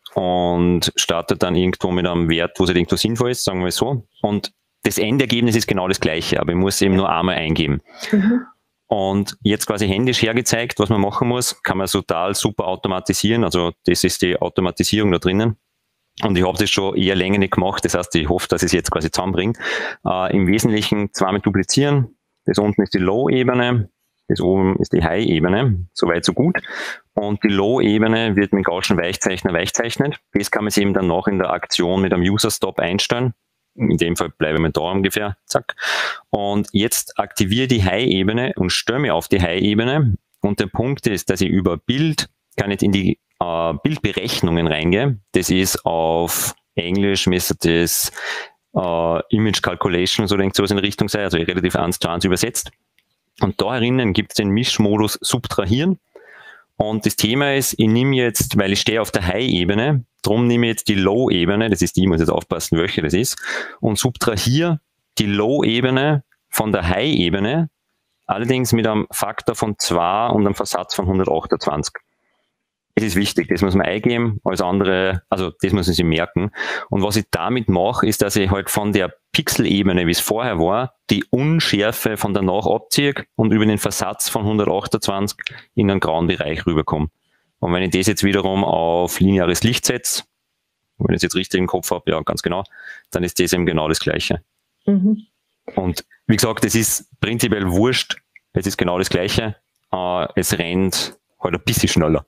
und starte dann irgendwo mit einem Wert, wo es halt irgendwo sinnvoll ist, sagen wir so. Und das Endergebnis ist genau das gleiche, aber ich muss eben nur einmal eingeben. Mhm. Und jetzt quasi händisch hergezeigt, was man machen muss, kann man total super automatisieren. Also das ist die Automatisierung da drinnen. Und ich habe das schon eher länger nicht gemacht. Das heißt, ich hoffe, dass ich es jetzt quasi zusammenbringe. Äh, Im Wesentlichen zweimal duplizieren. Das unten ist die Low-Ebene. Das oben ist die High-Ebene. Soweit, so gut. Und die Low-Ebene wird mit Gaußschen Weichzeichner weichzeichnet. Das kann man sich eben dann noch in der Aktion mit einem User-Stop einstellen. In dem Fall bleibe ich mal da ungefähr, zack. Und jetzt aktiviere die High-Ebene und stelle mich auf die High-Ebene. Und der Punkt ist, dass ich über Bild, kann ich in die äh, Bildberechnungen reingehen. Das ist auf Englisch, müsste das äh, Image Calculation, so denkt sowas in die Richtung sein, also relativ eins zu eins übersetzt. Und da herinnen gibt es den Mischmodus Subtrahieren. Und das Thema ist, ich nehme jetzt, weil ich stehe auf der High-Ebene, drum nehme ich jetzt die Low-Ebene, das ist die, ich muss jetzt aufpassen, welche das ist, und subtrahiere die Low-Ebene von der High-Ebene, allerdings mit einem Faktor von zwei und einem Versatz von hundertachtundzwanzig. Das ist wichtig, das muss man eingeben, alles andere, also das muss man sich merken. Und was ich damit mache, ist, dass ich halt von der Pixelebene, wie es vorher war, die Unschärfe von danach abziehe und über den Versatz von hundertachtundzwanzig in einen grauen Bereich rüberkomme. Und wenn ich das jetzt wiederum auf lineares Licht setze, wenn ich es jetzt richtig im Kopf habe, ja, ganz genau, dann ist das eben genau das Gleiche. Mhm. Und wie gesagt, es ist prinzipiell wurscht, es ist genau das Gleiche, äh, es rennt halt ein bisschen schneller.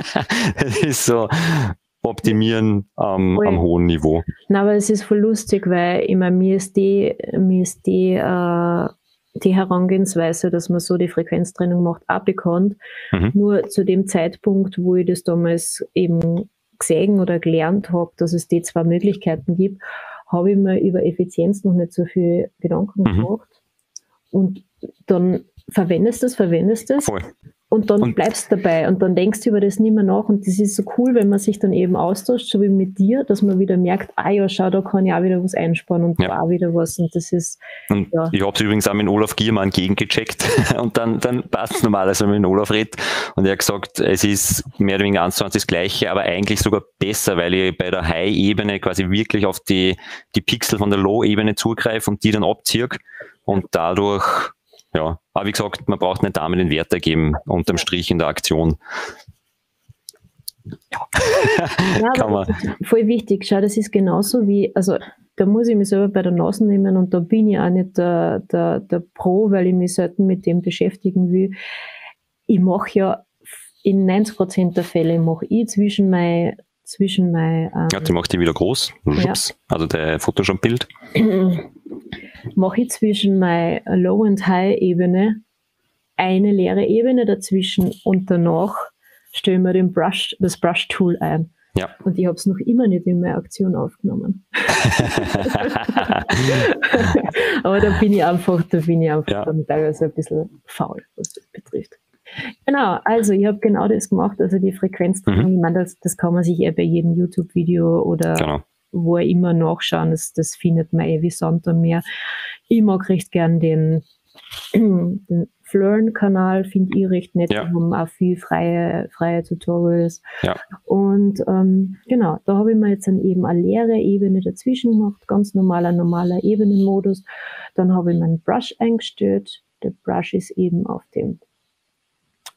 Es ist so optimieren ähm, am hohen Niveau. Na, aber es ist voll lustig, weil ich meine, mir ist die, mir ist die, äh, die Herangehensweise, dass man so die Frequenztrennung macht, auch bekannt. Mhm. Nur zu dem Zeitpunkt, wo ich das damals eben gesehen oder gelernt habe, dass es die zwei Möglichkeiten gibt, habe ich mir über Effizienz noch nicht so viel Gedanken mhm. gemacht. Und dann verwendest du es, verwendest es. Voll. Und dann und bleibst du dabei und dann denkst du über das nicht mehr nach und das ist so cool, wenn man sich dann eben austauscht, so wie mit dir, dass man wieder merkt, ah ja, schau, da kann ich auch wieder was einsparen und ja. da auch wieder was und das ist, und ja. Ich habe es übrigens auch mit Olaf Giermann gegengecheckt und dann, dann passt es normalerweise, wenn man mit Olaf redet und er hat gesagt, es ist mehr oder weniger eins zu eins das Gleiche, aber eigentlich sogar besser, weil ich bei der High-Ebene quasi wirklich auf die, die Pixel von der Low-Ebene zugreife und die dann abziehe und dadurch ja, aber wie gesagt, man braucht nicht damit den Wert ergeben, unterm Strich in der Aktion. Ja, ja kann man. Voll wichtig. Schau, das ist genauso wie, also da muss ich mich selber bei der Nase nehmen und da bin ich auch nicht der, der, der Pro, weil ich mich selten mit dem beschäftigen will. Ich mache ja in neunzig Prozent der Fälle mache ich zwischen mein, zwischen mein ähm, ja, die macht die wieder groß. Ups, ja. Also der Photoshop-Bild. Mache ich zwischen meine Low- und High-Ebene eine leere Ebene dazwischen und danach stelle ich mir den Brush, das Brush-Tool ein. Ja. Und ich habe es noch immer nicht in meine Aktion aufgenommen. Aber da bin ich einfach, da bin ich einfach ja. dann teilweise ein bisschen faul, was das betrifft. Genau, also ich habe genau das gemacht, also die Frequenztrennung, mhm. ich meine, das, das kann man sich eh bei jedem YouTube-Video oder genau. wo er immer nachschauen, das, das findet man eh wie Sand am Meer. Ich mag recht gern den, den Flirn-Kanal, finde ich recht nett, ja. Wir haben auch viel freie, freie Tutorials. Ja. Und ähm, genau, da habe ich mir jetzt dann eben eine leere Ebene dazwischen gemacht, ganz normaler, normaler Ebenenmodus. Dann habe ich meinen Brush eingestellt. Der Brush ist eben auf dem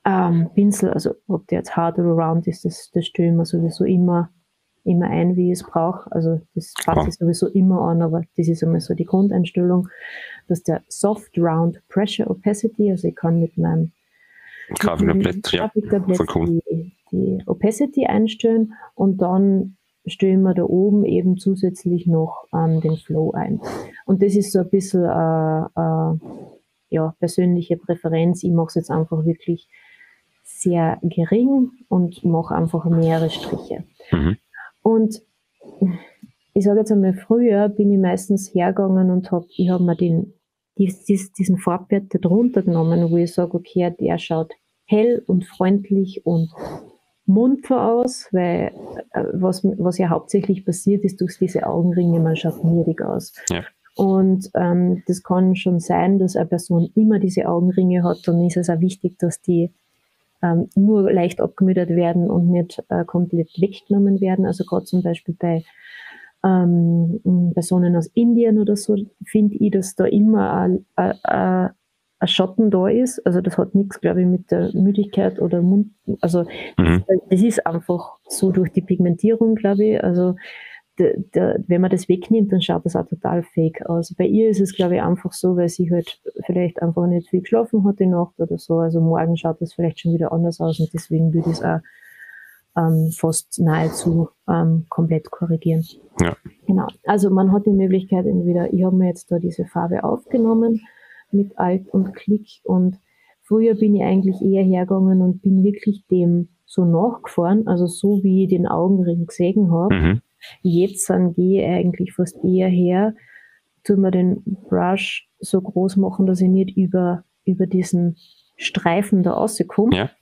Ähm, Pinsel, also ob der jetzt hart oder round ist, das, das stelle ich mir sowieso immer, immer ein, wie ich es brauche. Also das passe ich sowieso immer an, aber das ist einmal so die Grundeinstellung, dass der Soft Round Pressure Opacity, also ich kann mit meinem Grafiktablett, ja, voll cool. die, die Opacity einstellen und dann stellen wir da oben eben zusätzlich noch ähm, den Flow ein. Und das ist so ein bisschen äh, äh, ja, persönliche Präferenz. Ich mache es jetzt einfach wirklich sehr gering und mache einfach mehrere Striche. Mhm. Und ich sage jetzt einmal, früher bin ich meistens hergegangen und habe, ich habe mir den, dies, dies, diesen Farbwert drunter genommen, wo ich sage, okay, der schaut hell und freundlich und munter aus, weil äh, was, was ja hauptsächlich passiert ist durch diese Augenringe, man schaut mierig aus. Ja. Und ähm, das kann schon sein, dass eine Person immer diese Augenringe hat, dann ist es auch wichtig, dass die ähm, nur leicht abgemildert werden und nicht äh, komplett weggenommen werden. Also gerade zum Beispiel bei ähm, Personen aus Indien oder so, finde ich, dass da immer ein, ein, ein Schatten da ist. Also das hat nichts, glaube ich, mit der Müdigkeit oder Mund, also Mhm. das, das ist einfach so durch die Pigmentierung, glaube ich. Also de, de, wenn man das wegnimmt, dann schaut das auch total fake aus. Bei ihr ist es, glaube ich, einfach so, weil sie halt vielleicht einfach nicht viel geschlafen hat die Nacht oder so. Also morgen schaut das vielleicht schon wieder anders aus und deswegen würde ich es auch ähm, fast nahezu ähm, komplett korrigieren. Ja. Genau. Also man hat die Möglichkeit entweder, ich habe mir jetzt da diese Farbe aufgenommen mit Alt und Klick und früher bin ich eigentlich eher hergegangen und bin wirklich dem so nachgefahren, also so wie ich den Augenring gesehen habe. Mhm. Jetzt dann gehe ich eigentlich fast eher her, tue mir den Brush so groß machen, dass ich nicht über, über diesen Streifen da rauskomme Ja.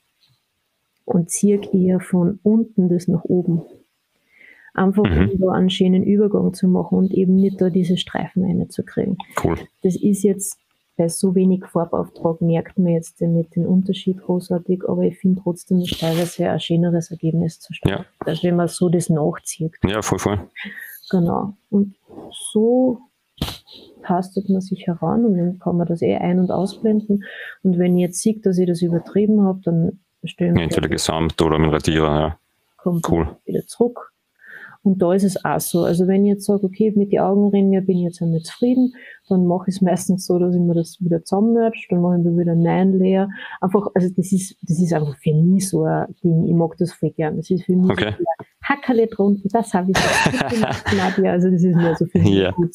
und ziehe eher von unten das nach oben. Einfach Mhm. um da einen schönen Übergang zu machen und eben nicht da diese Streifen reinzukriegen. Cool. Das ist jetzt bei so wenig Farbauftrag merkt man jetzt nicht den Unterschied großartig, aber ich finde trotzdem das teilweise ein schöneres Ergebnis zustande, Ja. als wenn man so das nachzieht. Ja, voll, voll. Genau. Und so tastet man sich heran und dann kann man das eh ein- und ausblenden. Und wenn ich jetzt sehe, dass ich das übertrieben habe, dann stellen wir Entweder gesamt oder mit Radierer, ja. kommt Cool. wieder zurück. Und da ist es auch so. Also wenn ich jetzt sage, okay, mit den Augenringen bin ich jetzt einmal zufrieden, dann mache ich es meistens so, dass ich mir das wieder zusammenmerge, dann mache ich mir wieder einen neuen Layer. Einfach, also das ist, das ist einfach für mich so ein Ding. Ich mag das voll gern. Das ist für mich Okay. so ein Hackerle drunter, das habe ich so gut gemacht, Nadja. Also das ist mir so viel Ja. gut.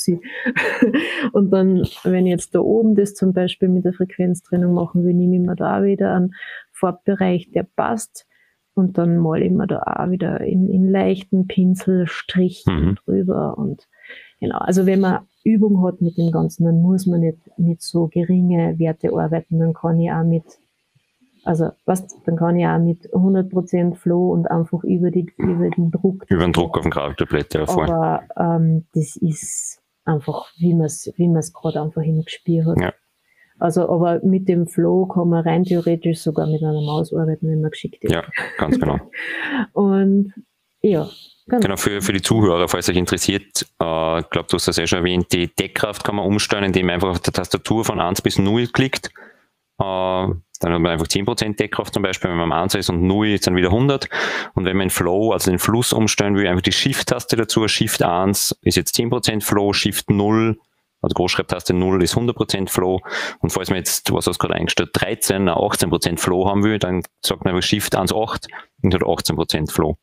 Und dann, wenn ich jetzt da oben das zum Beispiel mit der Frequenztrennung machen will, nehme ich mir da auch wieder einen Farbbereich, der passt. Und dann male ich mir da auch wieder in, in leichten Pinselstrichen Mhm. drüber. Und genau, also wenn man Übung hat mit dem Ganzen, dann muss man nicht mit so geringe Werte arbeiten. Dann kann ich auch mit, also was, dann kann ich auch mit hundert Prozent Flow und einfach über, die, über den Druck. Über den Druck auf dem Grafiktablett, ja, voll. Aber ähm, das ist einfach, wie man es wie man es gerade einfach hingespielt hat. Ja. Also, aber mit dem Flow kann man rein theoretisch sogar mit einer Maus arbeiten, wenn man geschickt ist. Ja, ganz genau. Und ja, genau. Genau, für, für die Zuhörer, falls euch interessiert, äh, ich glaube, du hast das ja schon erwähnt, die Deckkraft kann man umstellen, indem man einfach auf der Tastatur von eins bis null klickt. Äh, dann hat man einfach zehn Prozent Deckkraft zum Beispiel, wenn man am eins ist und null ist dann wieder hundert. Und wenn man den Flow, also den Fluss umstellen will, einfach die Shift-Taste dazu, Shift eins ist jetzt zehn Prozent Flow, Shift null, also Großschreibtaste null ist hundert Prozent Flow. Und falls man jetzt, was hast du gerade eingestellt, dreizehn, achtzehn Prozent Flow haben will, dann sagt man einfach Shift eins acht und hat achtzehn Prozent Flow.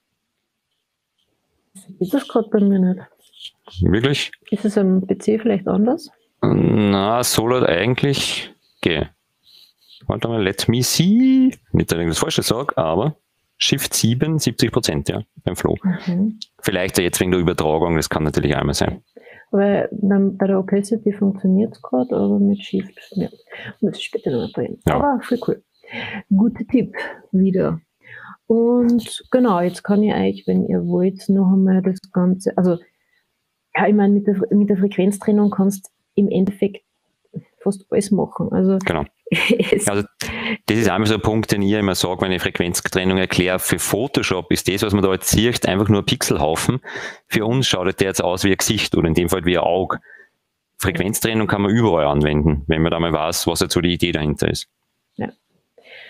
Ist das gerade bei mir nicht? Wirklich? Ist es am P C vielleicht anders? Na, so laut eigentlich. Okay. Warte mal, let me see. Nicht, dass ich das Falsches sage, aber Shift sieben, siebzig Prozent, ja, beim Flow. Mhm. Vielleicht jetzt wegen der Übertragung, das kann natürlich einmal sein. Weil dann bei der Opacity funktioniert es gerade, aber mit Shift, ja. Muss ich später noch mal bringen. Ja. Aber voll cool. Guter Tipp wieder. Und genau, jetzt kann ich euch, wenn ihr wollt, noch einmal das Ganze, also ja, ich meine, mit der, mit der Frequenztrennung kannst du im Endeffekt fast alles machen. Also, Genau. es, Also das ist einfach so ein Punkt, den ich immer sage, wenn ich Frequenztrennung erkläre. Für Photoshop ist das, was man da jetzt sieht, einfach nur ein Pixelhaufen. Für uns schaut der jetzt aus wie ein Gesicht oder in dem Fall wie ein Auge. Frequenztrennung kann man überall anwenden, wenn man da mal weiß, was jetzt so die Idee dahinter ist. ja.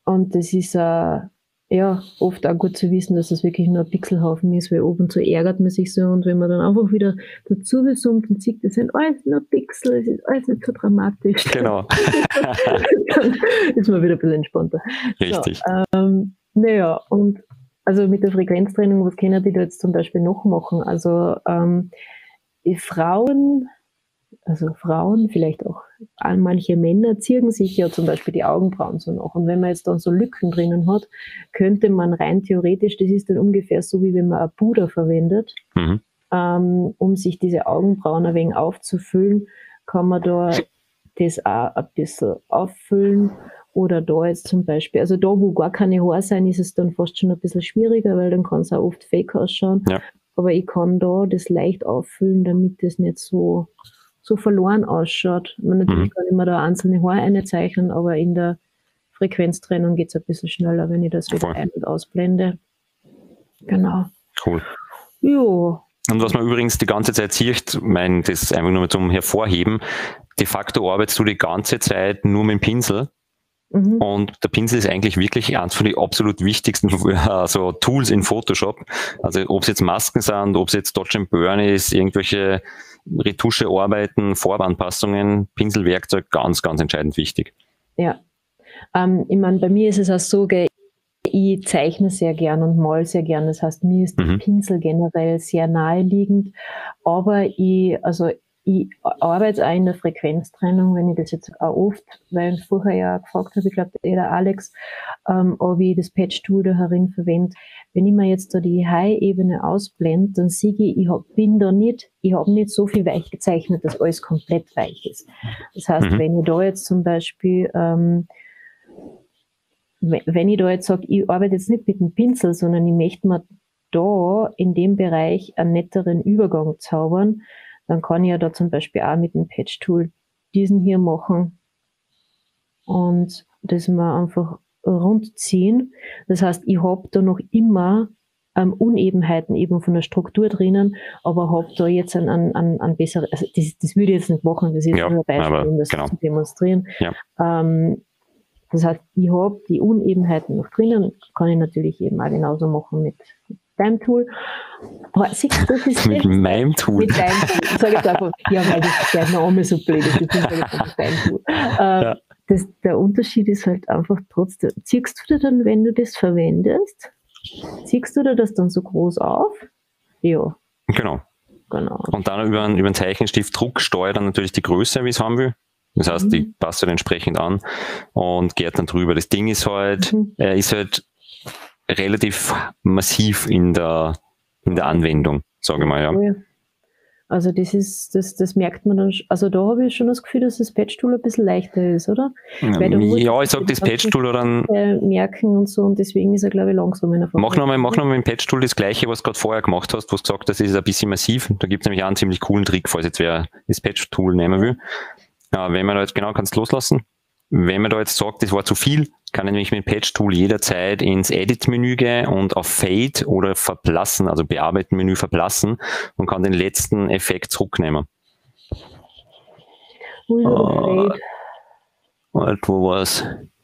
und das ist äh, ja oft auch gut zu wissen, dass das wirklich nur ein Pixelhaufen ist, weil oben so ärgert man sich so, und wenn man dann einfach wieder dazu zoomt und sieht, das sind alles nur Pixel, es ist alles nicht so dramatisch. Genau. Dann ist man wieder ein bisschen entspannter. Richtig. So, ähm, naja, und also mit der Frequenztrennung, was können die da jetzt zum Beispiel noch machen? Also ähm, die Frauen, also Frauen, vielleicht auch manche Männer, ziehen sich ja zum Beispiel die Augenbrauen so nach. Und wenn man jetzt dann so Lücken drinnen hat, könnte man rein theoretisch, das ist dann ungefähr so, wie wenn man ein Puder verwendet, mhm. ähm, um sich diese Augenbrauen ein wenig aufzufüllen, kann man da das auch ein bisschen auffüllen. Oder da jetzt zum Beispiel, also da, wo gar keine Haare sein, ist es dann fast schon ein bisschen schwieriger, weil dann kann es auch oft fake ausschauen. Ja. Aber ich kann da das leicht auffüllen, damit das nicht so, so verloren ausschaut. Man natürlich mhm. kann ich mir da einzelne Haare einzeichnen, aber in der Frequenztrennung geht es ein bisschen schneller, wenn ich das wieder ein- und ausblende. Genau. Cool. Jo. Und was man übrigens die ganze Zeit sieht, mein, das ist einfach nur zum Hervorheben, de facto arbeitest du die ganze Zeit nur mit dem Pinsel. Mhm. Und der Pinsel ist eigentlich wirklich eines von den absolut wichtigsten also Tools in Photoshop. Also ob es jetzt Masken sind, ob es jetzt Dodge and Burn ist, irgendwelche Retuschearbeiten, Farbanpassungen, Pinselwerkzeug, ganz, ganz entscheidend wichtig. Ja, ähm, ich meine, bei mir ist es auch so, gell, ich zeichne sehr gern und mal sehr gern. Das heißt, mir ist der mhm. Pinsel generell sehr naheliegend. Aber ich, also ich arbeite auch in der Frequenztrennung, wenn ich das jetzt auch oft, weil ich vorher ja gefragt habe, ich glaube, der Alex, ähm, ob ich das Patch-Tool da herin verwende. Wenn ich mir jetzt da die High-Ebene ausblende, dann sehe ich, ich hab, bin da nicht, ich habe nicht so viel weich gezeichnet, dass alles komplett weich ist. Das heißt, mhm. wenn ich da jetzt zum Beispiel, ähm, wenn ich da jetzt sage, ich arbeite jetzt nicht mit dem Pinsel, sondern ich möchte mir da in dem Bereich einen netteren Übergang zaubern, dann kann ich ja da zum Beispiel auch mit dem Patch-Tool diesen hier machen und das mal einfach rund ziehen. Das heißt, ich habe da noch immer ähm, Unebenheiten eben von der Struktur drinnen, aber habe da jetzt ein, ein, ein, ein besseres, also das, das würde ich jetzt nicht machen, das ist ja, nur ein Beispiel, um das genau. zu demonstrieren. Ja. Ähm, das heißt, ich habe die Unebenheiten noch drinnen, kann ich natürlich eben auch genauso machen mit deinem Tool. Aber siehst du, das ist mit meinem Tool. Mit deinem Tool. Ich sage jetzt einfach, ja, weil das der Name so blöd ist, deswegen sage ich jetzt einfach dein Tool. Ähm, ja. das, der Unterschied ist halt einfach trotzdem, ziehst du dir dann, wenn du das verwendest, ziehst du dir das dann so groß auf? Ja. Genau. genau. Und dann über einen, über einen Zeichenstift Druck steuert dann natürlich die Größe, wie ich es haben will. Das heißt, mhm. die passt halt entsprechend an und geht dann drüber. Das Ding ist halt, mhm. er ist halt relativ massiv in der, in der Anwendung, sage ich mal, ja. Also das ist, das, das merkt man dann, also da habe ich schon das Gefühl, dass das Patch-Tool ein bisschen leichter ist, oder? Weil du ja, ich sage das Patch-Tool oder ein merken und so, und deswegen ist er, glaube ich, langsam in der Mach nochmal, mach nochmal mit dem Patch-Tool das Gleiche, was du gerade vorher gemacht hast, wo du gesagt hast, das ist ein bisschen massiv. Da gibt es nämlich auch einen ziemlich coolen Trick, falls jetzt wer das Patch-Tool nehmen will. Ja, wenn man da jetzt, genau, kannst du loslassen. Wenn man da jetzt sagt, das war zu viel, kann ich nämlich mit dem Patch-Tool jederzeit ins Edit-Menü gehen und auf Fade oder Verblassen, also Bearbeiten-Menü verblassen, und kann den letzten Effekt zurücknehmen. Oh, Warte, wo war's?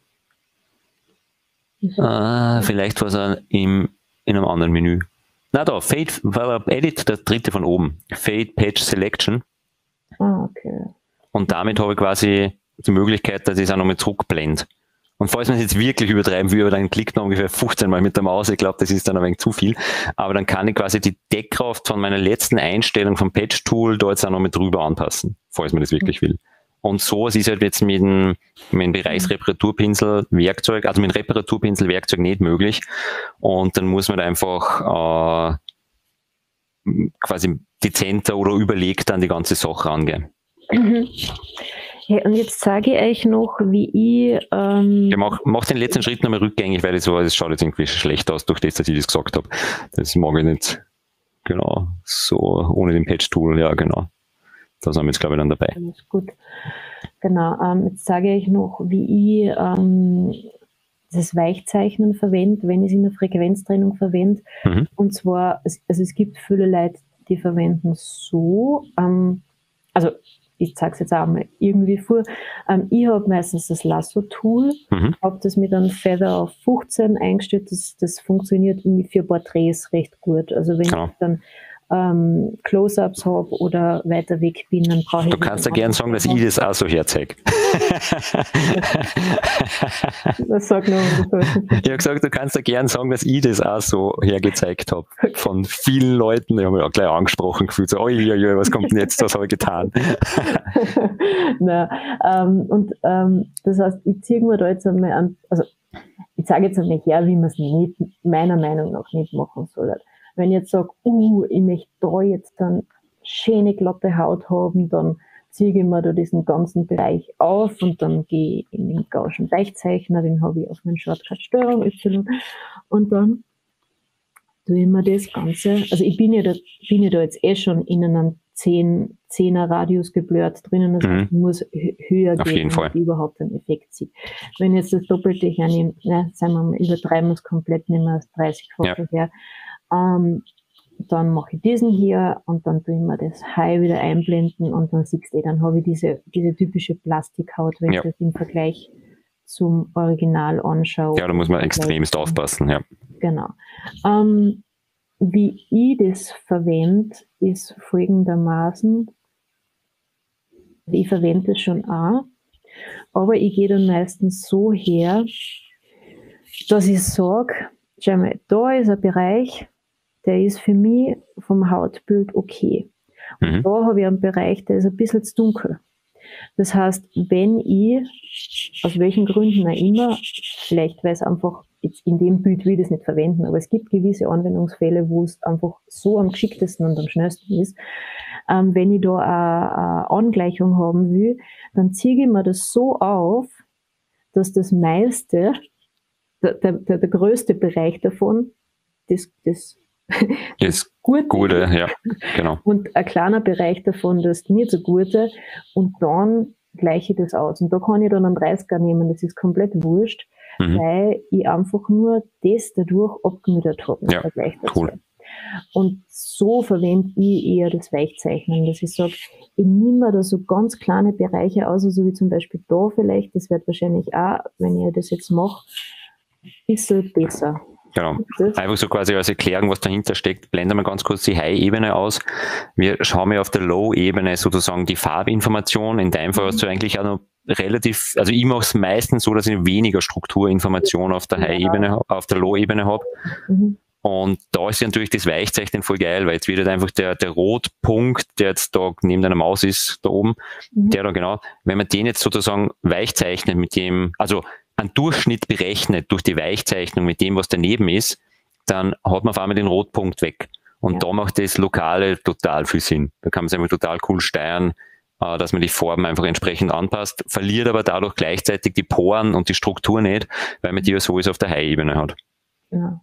Ah, vielleicht war es im, in einem anderen Menü. Na da, Fade, Edit, der dritte von oben. Fade Patch Selection. Ah, okay. Und damit habe ich quasi die Möglichkeit, dass ich es auch nochmal zurückblende. Und falls man es jetzt wirklich übertreiben will, dann klickt man ungefähr fünfzehn Mal mit der Maus. Ich glaube, das ist dann ein wenig zu viel. Aber dann kann ich quasi die Deckkraft von meiner letzten Einstellung vom Patch-Tool da jetzt auch noch mit drüber anpassen, falls man das wirklich will. Und sowas ist halt jetzt mit dem, mit dem Bereichsreparaturpinsel-Werkzeug, also mit dem Reparaturpinsel-Werkzeug nicht möglich. Und dann muss man da einfach äh, quasi dezenter oder überlegter an die ganze Sache angehen. Mhm. Ja, und jetzt sage ich euch noch, wie ich... Ähm ja, mach, mach den letzten Schritt nochmal rückgängig, weil das, so, das schaut jetzt irgendwie schlecht aus, durch das, dass ich das gesagt habe. Das mag ich nicht. Genau. So, ohne den Patch-Tool, ja, genau. Da sind wir jetzt, glaube ich, dann dabei. Alles gut. Genau. Ähm, jetzt sage ich noch, wie ich ähm, das Weichzeichnen verwende, wenn ich es in der Frequenztrennung verwende. Mhm. Und zwar, also es gibt viele Leute, die verwenden so, ähm, also ich zeige es jetzt auch mal irgendwie vor. Ähm, ich habe meistens das Lasso-Tool, Mhm. habe das mit einem Feather auf fünfzehn eingestellt. Das, das funktioniert irgendwie für Porträts recht gut. Also wenn Genau. ich dann ähm, Close-Ups habe oder weiter weg bin, dann brauche ich... Du kannst ja gern sagen, dass ich das auch so herzeige. Das sag noch mal. Ich habe gesagt, du kannst ja gern sagen, dass ich das auch so hergezeigt habe. Von vielen Leuten, die haben mich auch gleich angesprochen gefühlt, so, oi, oi, oi, was kommt denn jetzt, was habe ich getan? Nein, ähm, und ähm, das heißt, ich ziehe mir da jetzt einmal an, also ich sage jetzt einmal her, wie man es nicht, meiner Meinung nach nicht machen soll. Wenn ich jetzt sage, uh, ich möchte da jetzt dann schöne glatte Haut haben, dann ziehe ich mir da diesen ganzen Bereich auf und dann gehe ich in den Gaußschen Weichzeichner, den habe ich auf meinen Shortcut Steuerung Y und dann tue ich mir das Ganze, also ich bin ja da, bin ja da jetzt eh schon in einem zehner Radius geblurrt drinnen, das heißt, ich muss höher auf gehen, damit ich überhaupt einen Effekt sieht. Wenn jetzt das Doppelte hernehme, ne, sagen wir mal, übertreiben wir es komplett, nehmen wir das dreißig-fache her, ähm, dann mache ich diesen hier und dann tue ich mir das High wieder einblenden und dann siehst du, dann habe ich diese, diese typische Plastikhaut, wenn ja. ich das im Vergleich zum Original anschaue. Ja, da muss man extremst aufpassen, ja. Genau. Ähm, wie ich das verwende, ist folgendermaßen, ich verwende es schon auch, aber ich gehe dann meistens so her, dass ich sage, schau mal, da ist ein Bereich, der ist für mich vom Hautbild okay. Und mhm. da habe ich einen Bereich, der ist ein bisschen zu dunkel. Das heißt, wenn ich, aus welchen Gründen auch immer, vielleicht weil es einfach, jetzt in dem Bild will ich das nicht verwenden, aber es gibt gewisse Anwendungsfälle, wo es einfach so am geschicktesten und am schnellsten ist, ähm, wenn ich da eine, eine Angleichung haben will, dann ziehe ich mir das so auf, dass das meiste, der, der, der größte Bereich davon, das, das das Gute, Gute ja, genau. Und ein kleiner Bereich davon, das nicht so Gute, und dann gleiche ich das aus. Und da kann ich dann einen dreißiger nehmen, das ist komplett wurscht, mhm. weil ich einfach nur das dadurch abgemildert habe. Ja, cool. Und so verwende ich eher das Weichzeichnen, dass ich sage, ich nehme mir da so ganz kleine Bereiche aus, also wie zum Beispiel da vielleicht, das wird wahrscheinlich auch, wenn ich das jetzt mache, ein bisschen besser. Genau. Einfach so quasi als Erklärung, was dahinter steckt, blenden wir ganz kurz die High-Ebene aus. Wir schauen ja auf der Low-Ebene sozusagen die Farbinformation. In deinem Fall hast du eigentlich auch noch relativ, also ich mache es meistens so, dass ich weniger Strukturinformation auf der High-Ebene, auf der Low-Ebene habe. Mhm. Und da ist ja natürlich das Weichzeichnen voll geil, weil jetzt wird halt einfach der, der Rotpunkt, der jetzt da neben deiner Maus ist, da oben, mhm. der da genau, wenn man den jetzt sozusagen weichzeichnet mit dem, also einen Durchschnitt berechnet durch die Weichzeichnung mit dem, was daneben ist, dann hat man auf einmal den Rotpunkt weg. Und ja. da macht das Lokale total viel Sinn. Da kann man es einfach total cool steuern, äh, dass man die Farben einfach entsprechend anpasst, verliert aber dadurch gleichzeitig die Poren und die Struktur nicht, weil man die ja sowieso auf der High-Ebene hat. Ja.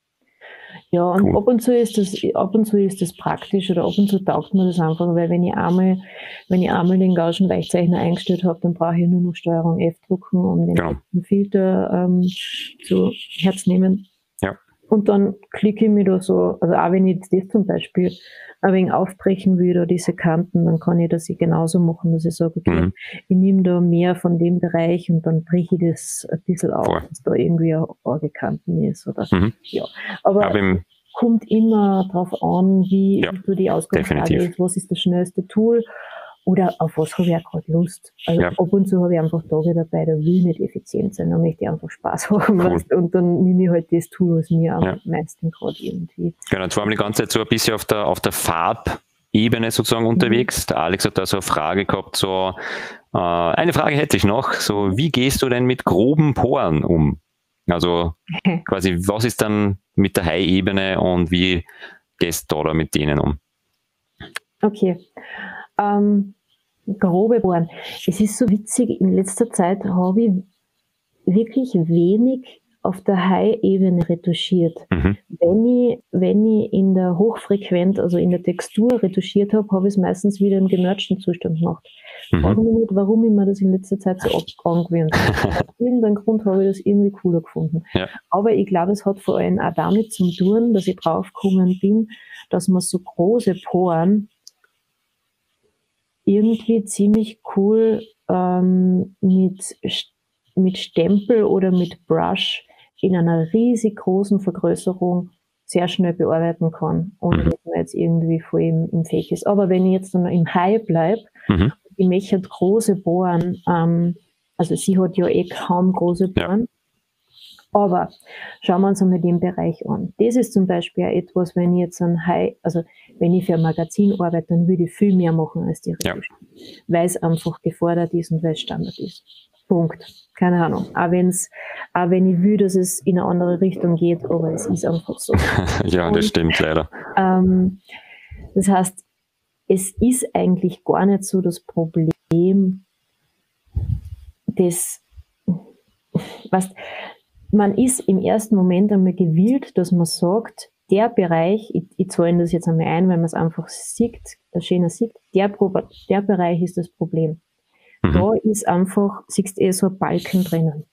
Ja, und cool. ab und zu ist das, ab und zu ist das praktisch oder ab und zu taugt mir das einfach, weil wenn ich einmal, wenn ich einmal den Gaußschen Weichzeichner eingestellt habe, dann brauche ich nur noch Steuerung F drücken, um den genau. Filter ähm, zu herzunehmen. Ja. Und dann klicke ich mir da so, also auch wenn ich jetzt das zum Beispiel ein wenig aufbrechen will oder diese Kanten, dann kann ich das genauso machen, dass ich sage, okay, mhm. ich nehme da mehr von dem Bereich und dann breche ich das ein bisschen auf, Voll. dass da irgendwie ein Orgekanten ist. Oder, mhm. ja. Aber, Aber im, kommt immer drauf an, wie, ja, wie so die Ausgangslage ist, was ist das schnellste Tool oder auf was habe ich auch gerade Lust. Also ja. ab und zu habe ich einfach Tage dabei, da will ich nicht effizient sein, da möchte ich einfach Spaß haben. Cool. Weißt, und dann nehme ich halt das Tool, was mir am ja. meisten gerade irgendwie. Genau, jetzt waren wir die ganze Zeit so ein bisschen auf der, auf der Farbebene sozusagen unterwegs. Mhm. Der Alex hat da so eine Frage gehabt, so äh, eine Frage hätte ich noch, so wie gehst du denn mit groben Poren um? Also quasi, was ist dann mit der High-Ebene und wie gehst du da mit denen um? Okay. Ähm, grobe Poren. Es ist so witzig, in letzter Zeit habe ich wirklich wenig auf der High-Ebene retuschiert. Mhm. Wenn ich, wenn ich in der Hochfrequent, also in der Textur retuschiert habe, habe ich es meistens wieder im gemergten Zustand gemacht. Ich frage mich nicht, warum ich mir das in letzter Zeit so angewöhnt habe. Aus irgendeinem Grund habe ich das irgendwie cooler gefunden. Ja. Aber ich glaube, es hat vor allem auch damit zu tun, dass ich draufgekommen bin, dass man so große Poren irgendwie ziemlich cool ähm, mit, mit Stempel oder mit Brush in einer riesig großen Vergrößerung sehr schnell bearbeiten kann, ohne Mhm. dass man jetzt irgendwie voll im, im Fake ist. Aber wenn ich jetzt dann im High bleibe, Mhm. die möchte große Poren, ähm, also sie hat ja eh kaum große Poren, ja. Aber schauen wir uns einmal den Bereich an. Das ist zum Beispiel auch etwas, wenn ich jetzt ein High, also wenn ich für ein Magazin arbeite, dann würde ich viel mehr machen als die Retusche. Ja. Weil es einfach gefordert ist und weil es Standard ist. Punkt. Keine Ahnung. Auch, wenn's, auch wenn ich will, dass es in eine andere Richtung geht, aber es ist einfach so. Ja, das und, stimmt leider. Ähm, das heißt, es ist eigentlich gar nicht so das Problem, das, was, man ist im ersten Moment einmal gewillt, dass man sagt, der Bereich, ich, ich zahle das jetzt einmal ein, weil man es einfach sieht, schöner sieht, der, der Bereich ist das Problem. Mhm. Da ist einfach, siehst du eh so ein Balken drinnen.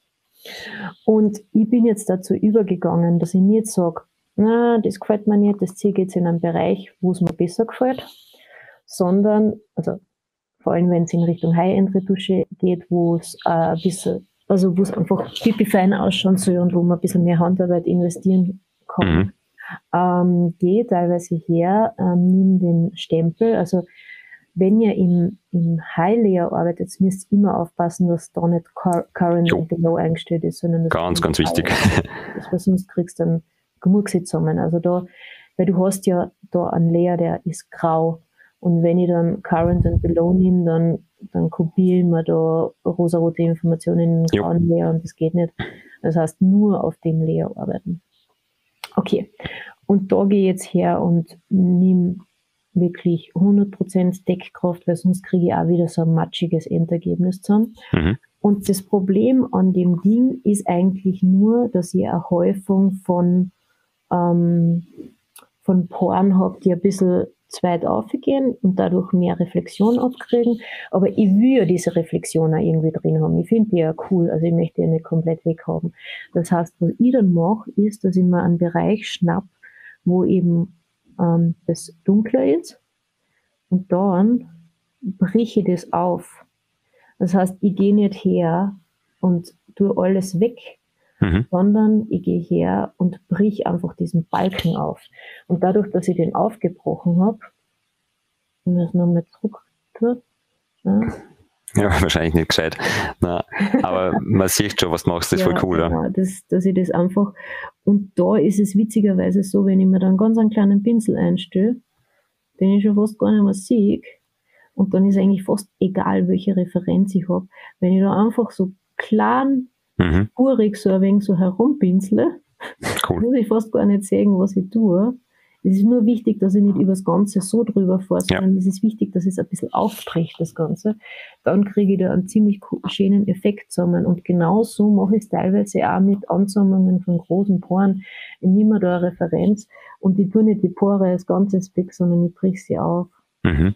Und ich bin jetzt dazu übergegangen, dass ich nicht sage, na, das gefällt mir nicht, das ziehe ich jetzt in einen Bereich, wo es mir besser gefällt, sondern, also vor allem wenn es in Richtung High-End-Retusche geht, wo es äh, ein bisschen, also wo es einfach pipi-fein ausschauen soll und wo man ein bisschen mehr Handarbeit investieren kann, mhm. ähm, geh teilweise her, ähm, nimm den Stempel, also wenn ihr im, im High-Layer arbeitet, müsst ihr immer aufpassen, dass da nicht Current und Below eingestellt ist, sondern das ganz, ganz wichtig. Das, weil sonst kriegst du dann Gemurkse zusammen. Also da, weil du hast ja da einen Layer, der ist grau. Und wenn ich dann Current und Below nehme, dann, dann kopiere ich mir da rosarote Informationen in den grauen Layer und das geht nicht. Das heißt, nur auf dem Layer arbeiten. Okay. Und da gehe ich jetzt her und nehme wirklich hundert Prozent Deckkraft, weil sonst kriege ich auch wieder so ein matschiges Endergebnis zusammen. Mhm. Und das Problem an dem Ding ist eigentlich nur, dass ich eine Häufung von, ähm, von Poren habe, die ein bisschen zu weit aufgehen und dadurch mehr Reflexion abkriegen. Aber ich will ja diese Reflexion auch irgendwie drin haben. Ich finde die ja cool, also ich möchte die nicht komplett weghaben. Das heißt, was ich dann mache, ist, dass ich mir einen Bereich schnapp, wo eben ähm, das dunkler ist und dann brich ich das auf. Das heißt, ich gehe nicht her und tue alles weg, mhm. sondern ich gehe her und brich einfach diesen Balken auf. Und dadurch, dass ich den aufgebrochen habe, und das noch mit Druck tue, ja, ja, wahrscheinlich nicht gescheit. Na, aber man sieht schon, was du machst, das ist ja, voll cool. Ja, das, dass ich das einfach, und da ist es witzigerweise so, wenn ich mir dann ganz einen kleinen Pinsel einstelle, den ich schon fast gar nicht mehr sehe, und dann ist eigentlich fast egal, welche Referenz ich habe, wenn ich da einfach so klein, mhm. urig so ein wenig so herumpinsle, cool. muss ich fast gar nicht sehen, was ich tue. Es ist nur wichtig, dass ich nicht über das Ganze so drüber fahre, sondern ja. es ist wichtig, dass es ein bisschen aufbricht, das Ganze. Dann kriege ich da einen ziemlich schönen Effekt zusammen. Und genau so mache ich es teilweise auch mit Ansammlungen von großen Poren. Ich nehme da eine Referenz und ich tue nicht die Pore als Ganzes weg, sondern ich brich sie auf. Mhm.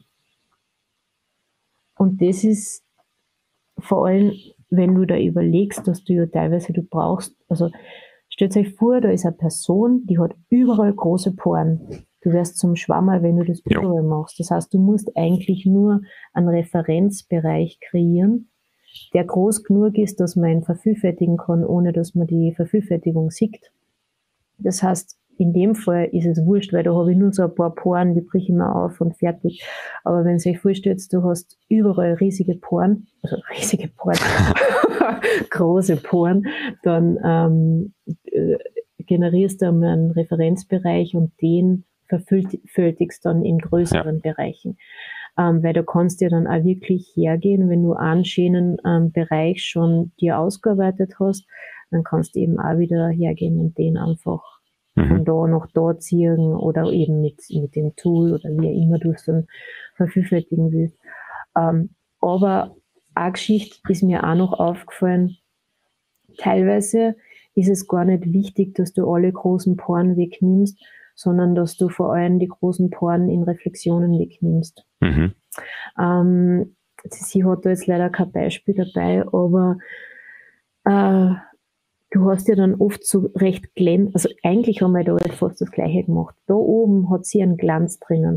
Und das ist vor allem, wenn du da überlegst, dass du ja teilweise, du brauchst, also stellt euch vor, da ist eine Person, die hat überall große Poren. Du wirst zum Schwammer, wenn du das überall machst. Das heißt, du musst eigentlich nur einen Referenzbereich kreieren, der groß genug ist, dass man ihn vervielfältigen kann, ohne dass man die Vervielfältigung sieht. Das heißt, in dem Fall ist es wurscht, weil da habe ich nur so ein paar Poren, die brich ich mir auf und fertig. Aber wenn ihr euch vorstellt, du hast überall riesige Poren, also riesige Poren, große Poren, dann ähm, äh, generierst du einen Referenzbereich und den vervielfältigst dann in größeren ja. Bereichen. Ähm, weil da kannst du ja dann auch wirklich hergehen, wenn du einen schönen ähm, Bereich schon dir ausgearbeitet hast, dann kannst du eben auch wieder hergehen und den einfach von da nach da ziehen oder eben mit, mit dem Tool oder wie immer du es dann vervielfältigen willst. Ähm, aber eine Geschichte ist mir auch noch aufgefallen, teilweise ist es gar nicht wichtig, dass du alle großen Poren wegnimmst, sondern dass du vor allem die großen Poren in Reflexionen wegnimmst. Mhm. Ähm, sie hat da jetzt leider kein Beispiel dabei, aber äh, du hast ja dann oft so recht glänzend, also eigentlich haben wir da fast das Gleiche gemacht. Da oben hat sie einen Glanz drinnen.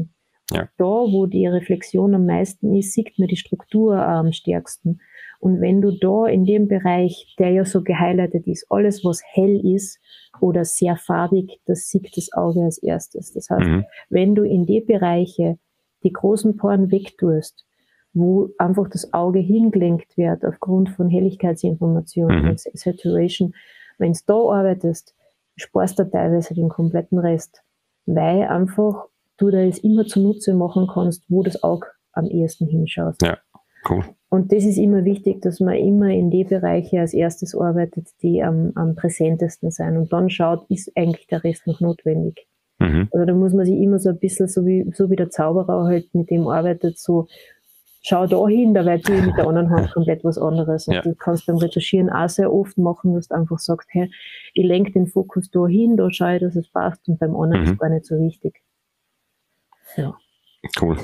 Ja. Da, wo die Reflexion am meisten ist, sieht man die Struktur am stärksten. Und wenn du da in dem Bereich, der ja so gehighlightet ist, alles was hell ist oder sehr farbig, das sieht das Auge als erstes. Das heißt, Mhm. wenn du in die Bereiche die großen Poren wegtust, wo einfach das Auge hingelenkt wird aufgrund von Helligkeitsinformationen, Mhm. Saturation, wenn du da arbeitest, sparst du teilweise den kompletten Rest, weil einfach du da es immer zunutze machen kannst, wo das Auge am ehesten hinschaust. Ja, cool. Und das ist immer wichtig, dass man immer in die Bereiche als erstes arbeitet, die am, am präsentesten sein. Und dann schaut, ist eigentlich der Rest noch notwendig. Mhm. Also da muss man sich immer so ein bisschen, so wie, so wie der Zauberer halt mit dem arbeitet, so schau da hin, dabei tue ich mit der anderen Hand komplett was anderes. Und Ja. du kannst beim Retuschieren auch sehr oft machen, dass du einfach sagst, hey, ich lenke den Fokus da hin, da schaue ich, dass es passt, und beim anderen Mhm. ist gar nicht so wichtig. Ja. Cool.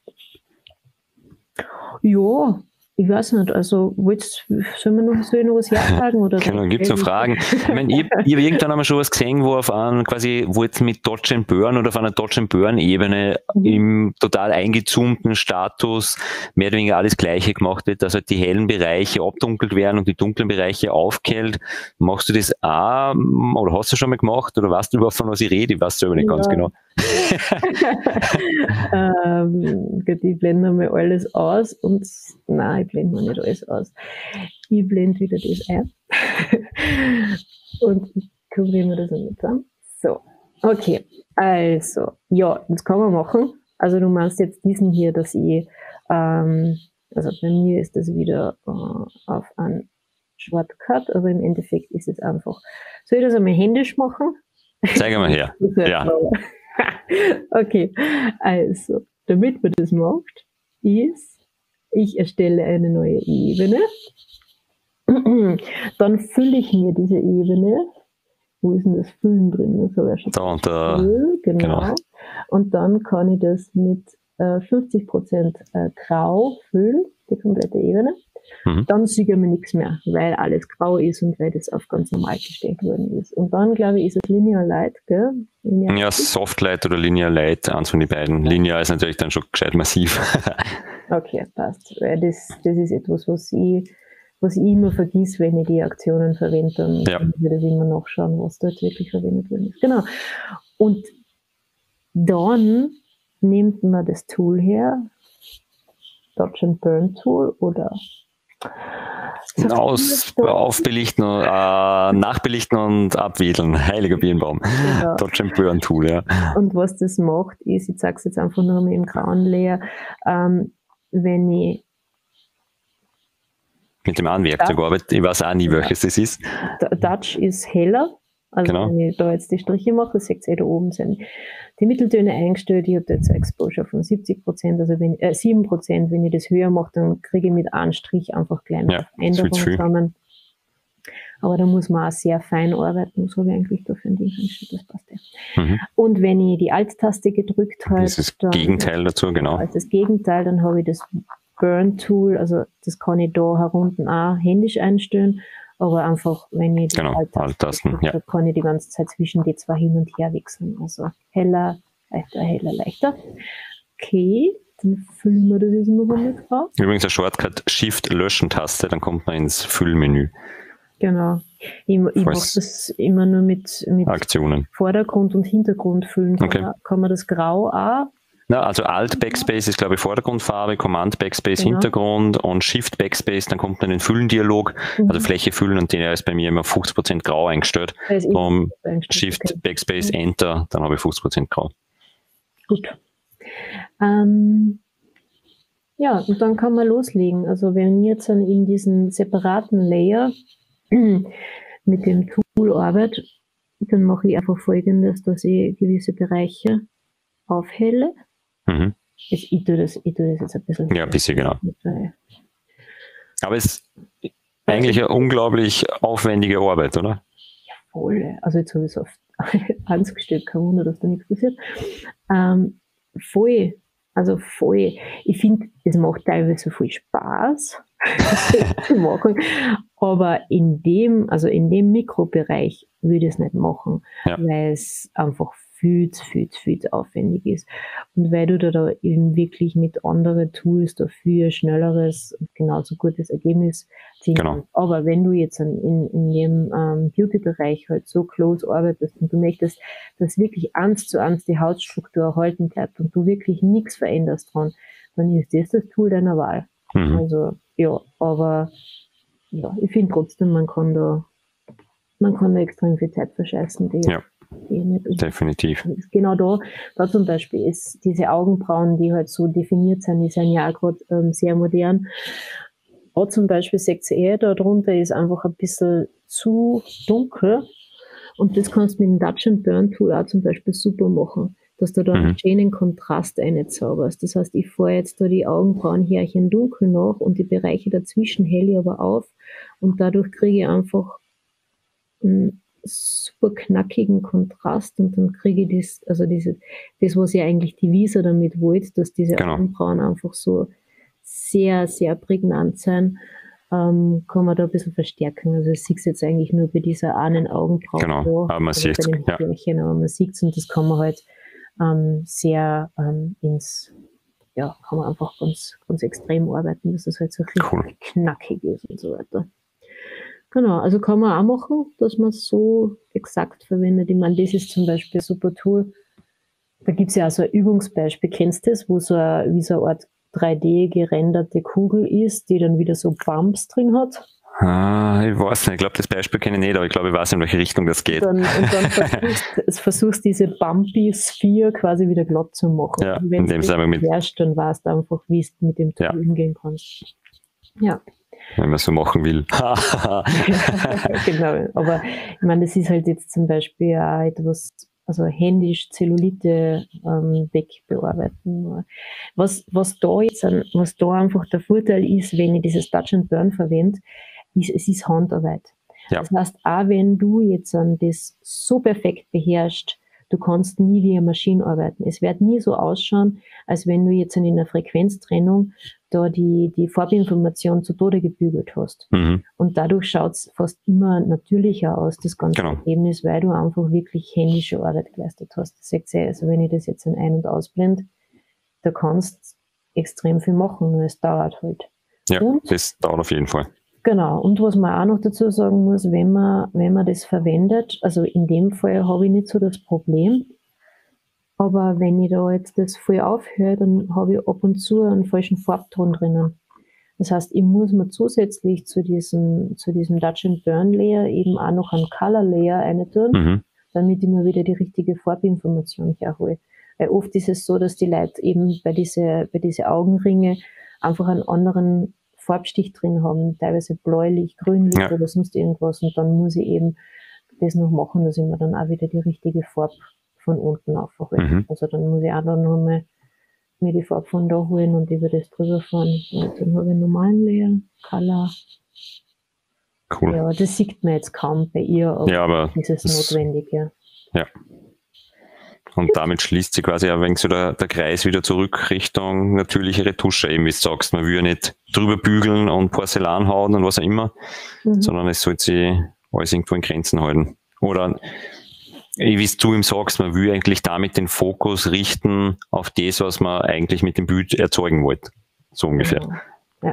Ja, ich weiß nicht, also willst, sollen wir noch, soll ich noch was herfragen? Oder Genau, gibt es noch Fragen? Ich meine, ich, ich habe irgendwann einmal schon was gesehen, wo auf einem quasi, wo jetzt mit Dodge and Burn oder auf einer Dodge and Burn Ebene Mhm. im total eingezoomten Status mehr oder weniger alles Gleiche gemacht wird, dass halt die hellen Bereiche abdunkelt werden und die dunklen Bereiche aufgellt. Machst du das auch, oder hast du schon mal gemacht, oder weißt du überhaupt, von was ich rede? Ich weiß selber nicht Ja. ganz genau. ähm, gut, ich blende mal alles aus und nein, ich blende mal nicht alles aus. Ich blende wieder das ein und ich gucke, wie wir das mit zusammen. So, okay, also, ja, das kann man machen. Also du meinst jetzt diesen hier, dass ich, ähm, also bei mir ist das wieder äh, auf einen Shortcut, aber im Endeffekt ist es einfach. Soll ich das einmal händisch machen? Zeig mal her. Ja. Okay, also, damit man das macht, ist, ich erstelle eine neue Ebene, dann fülle ich mir diese Ebene, wo ist denn das Füllen drin? Das habe ich ja schon Da und da, Füll, genau. genau. Und dann kann ich das mit äh, fünfzig Prozent äh, grau füllen, die komplette Ebene. Mhm. Dann sieht man nichts mehr, weil alles grau ist und weil das auf ganz normal gestellt worden ist. Und dann, glaube ich, ist es Linear Light, gell? Linear Ja, Softlight oder Linear Light, eins von den beiden. Linear ist natürlich dann schon gescheit massiv. Okay, passt. Weil das, das ist etwas, was ich, was ich immer vergiss, wenn ich die Aktionen verwende. Dann Ja. muss ich das immer nachschauen, was dort wirklich verwendet worden ist. Genau. Und dann nimmt man das Tool her, Dodge and Burn Tool oder Aus, aufbelichten, äh, nachbelichten und abwedeln. Heiliger Birnbaum. Genau. Dodge and Burn Tool, ja. Und was das macht, ist, ich zeige es jetzt einfach nur mal im grauen Layer, ähm, wenn ich Mit dem Anwerkzeug arbeite. Ich weiß auch nie, welches das ist. Dutch ist heller, also Genau. wenn ich da jetzt die Striche mache, das seht ihr da oben, sind die Mitteltöne eingestellt. Ich habe da jetzt eine Exposure von siebzig Prozent, also wenn, äh, sieben Prozent. Wenn ich das höher mache, dann kriege ich mit einem Strich einfach kleine Ja, das wird Änderungen viel. zusammen. Aber da muss man auch sehr fein arbeiten. Das habe ich eigentlich da für ein Ding eingestellt, das passt ja. Mhm. Und wenn ich die Alt-Taste gedrückt habe, Das ist das Gegenteil dazu, genau. als das Gegenteil, dann habe ich das Burn-Tool, also das kann ich da herunten auch händisch einstellen, aber einfach, wenn ich die Genau, Alt-Tasten, gedrückt ja. habe, kann ich die ganze Zeit zwischen die zwei hin und her wechseln. Also heller, leichter, heller, leichter. Okay, dann füllen wir das jetzt noch einmal drauf. Übrigens ein Shortcut Shift-Löschen-Taste, dann kommt man ins Füllmenü. Genau. Ich, ich mache Falls- das immer nur mit, mit Aktionen. Vordergrund und Hintergrund füllen. Kann, Okay. man, kann man das Grau auch? Na, also Alt Backspace ist, glaube ich, Vordergrundfarbe, Command Backspace Genau. Hintergrund und Shift Backspace, dann kommt man in den Füllendialog, Mhm. also Fläche füllen, und der ist bei mir immer fünfzig Prozent grau eingestellt. Das ist Um eingestellt, Shift okay. Backspace Enter, dann habe ich fünfzig Prozent grau. Gut. Ähm, ja, und dann kann man loslegen. Also wenn ich jetzt dann in diesen separaten Layer mit dem Tool arbeite, dann mache ich einfach Folgendes, dass ich gewisse Bereiche aufhelle. Mhm. Ich, ich, tue das, ich tue das jetzt ein bisschen. Ja, ein bisschen, genau. Weil- Aber es ist eigentlich eine unglaublich aufwendige Arbeit, oder? Voll. Also jetzt habe ich es auf eins gestellt, kein Wunder, dass da nichts passiert. Ähm, voll. Also voll. Ich finde, es macht teilweise viel Spaß das zu machen, aber in dem, also in dem Mikrobereich würde ich es nicht machen, Ja. weil es einfach viel, zu viel, zu viel zu aufwendig ist. Und weil du da, da eben wirklich mit anderen Tools dafür schnelleres und genauso gutes Ergebnis ziehen Genau. kannst. Aber wenn du jetzt in, in dem ähm, Beauty-Bereich halt so close arbeitest und du möchtest, dass wirklich eins zu eins die Hautstruktur erhalten bleibt und du wirklich nichts veränderst dran, dann ist das das Tool deiner Wahl. Mhm. Also, ja, aber ja, ich finde trotzdem, man kann da man kann da extrem viel Zeit verscheißen, die, ja, die nicht. Definitiv. Genau da, da zum Beispiel ist diese Augenbrauen, die halt so definiert sind, die sind ja auch gerade ähm, sehr modern. Da zum Beispiel seht ihr eh, da drunter ist einfach ein bisschen zu dunkel und das kannst du mit dem Touch and Burn Tool auch zum Beispiel super machen, dass du da mhm. einen schönen Kontrast einzauberst. Das heißt, ich fahre jetzt da die Augenbrauenhärchen dunkel nach und die Bereiche dazwischen helle ich aber auf und dadurch kriege ich einfach einen super knackigen Kontrast und dann kriege ich das, also diese, das, was ja eigentlich die Visa damit wollte, dass diese genau. Augenbrauen einfach so sehr, sehr prägnant sein, ähm, kann man da ein bisschen verstärken. Also ich sehe es jetzt eigentlich nur bei dieser einen Augenbraue. Genau, da, aber man sieht es. Ja. Aber man sieht es und das kann man halt ähm, sehr ähm, ins, ja, kann man einfach ganz, ganz extrem arbeiten, dass es halt so richtig cool. Knackig ist und so weiter. Genau, also kann man auch machen, dass man es so exakt verwendet. Ich meine, das ist zum Beispiel ein super Tool. Da gibt es ja auch so ein Übungsbeispiel, kennst du das, wo so ein, wie so eine Art drei D gerenderte Kugel ist, die dann wieder so Bumps drin hat. Ah, ich weiß nicht, ich glaube, das Beispiel kenne ich nicht, aber ich glaube, ich weiß, in welche Richtung das geht. Und dann, und dann versuchst, versuchst diese Bumpy Sphere quasi wieder glatt zu machen. Ja, wenn du das mit beherrschst, dann weißt du einfach, wie du mit dem Tool ja. umgehen kannst. Ja. Wenn man so machen will. Genau, aber ich meine, das ist halt jetzt zum Beispiel auch etwas, also händisch Zellulite ähm, wegbearbeiten. Was, was da jetzt, an, was da einfach der Vorteil ist, wenn ich dieses Touch and Burn verwende, ist, es ist Handarbeit. Ja. Das heißt, auch wenn du jetzt an das so perfekt beherrschst, du kannst nie wie eine Maschine arbeiten. Es wird nie so ausschauen, als wenn du jetzt in einer Frequenztrennung da die, die Farbinformation zu Tode gebügelt hast. Mhm. Und dadurch schaut es fast immer natürlicher aus, das ganze genau. Ergebnis, weil du einfach wirklich händische Arbeit geleistet hast. Das sagt sie, also wenn ich das jetzt in Ein- und Ausblende, da kannst du extrem viel machen, nur es dauert halt. Ja, und, das dauert auf jeden Fall. Genau, und was man auch noch dazu sagen muss, wenn man, wenn man das verwendet, also in dem Fall habe ich nicht so das Problem, aber wenn ich da jetzt das voll aufhöre, dann habe ich ab und zu einen falschen Farbton drinnen. Das heißt, ich muss mir zusätzlich zu diesem, zu diesem Touch and Burn Layer eben auch noch einen Color Layer rein tun, mhm. damit ich mir wieder die richtige Farbinformation herhole. Weil oft ist es so, dass die Leute eben bei diese, bei diese Augenringe einfach einen anderen Farbstich drin haben, teilweise bläulich, grünlich ja. oder sonst irgendwas, und dann muss ich eben das noch machen, dass ich mir dann auch wieder die richtige Farbe von unten aufhole. Mhm. Also dann muss ich auch dann nochmal mir die Farbe von da holen und über das drüber fahren. Und dann habe ich einen normalen Layer, Color. Cool. Ja, das sieht man jetzt kaum bei ihr, aber, ja, aber das ist das notwendig, ja. Ja. Und damit schließt sich quasi ein wenig so der, der Kreis wieder zurück Richtung natürliche Retusche. Eben wie du sagst, man will ja nicht drüber bügeln und Porzellan hauen und was auch immer, mhm. sondern es sollte sich alles irgendwo in Grenzen halten. Oder wie du ihm sagst, man will eigentlich damit den Fokus richten auf das, was man eigentlich mit dem Bild erzeugen wollte. So ungefähr. Ja.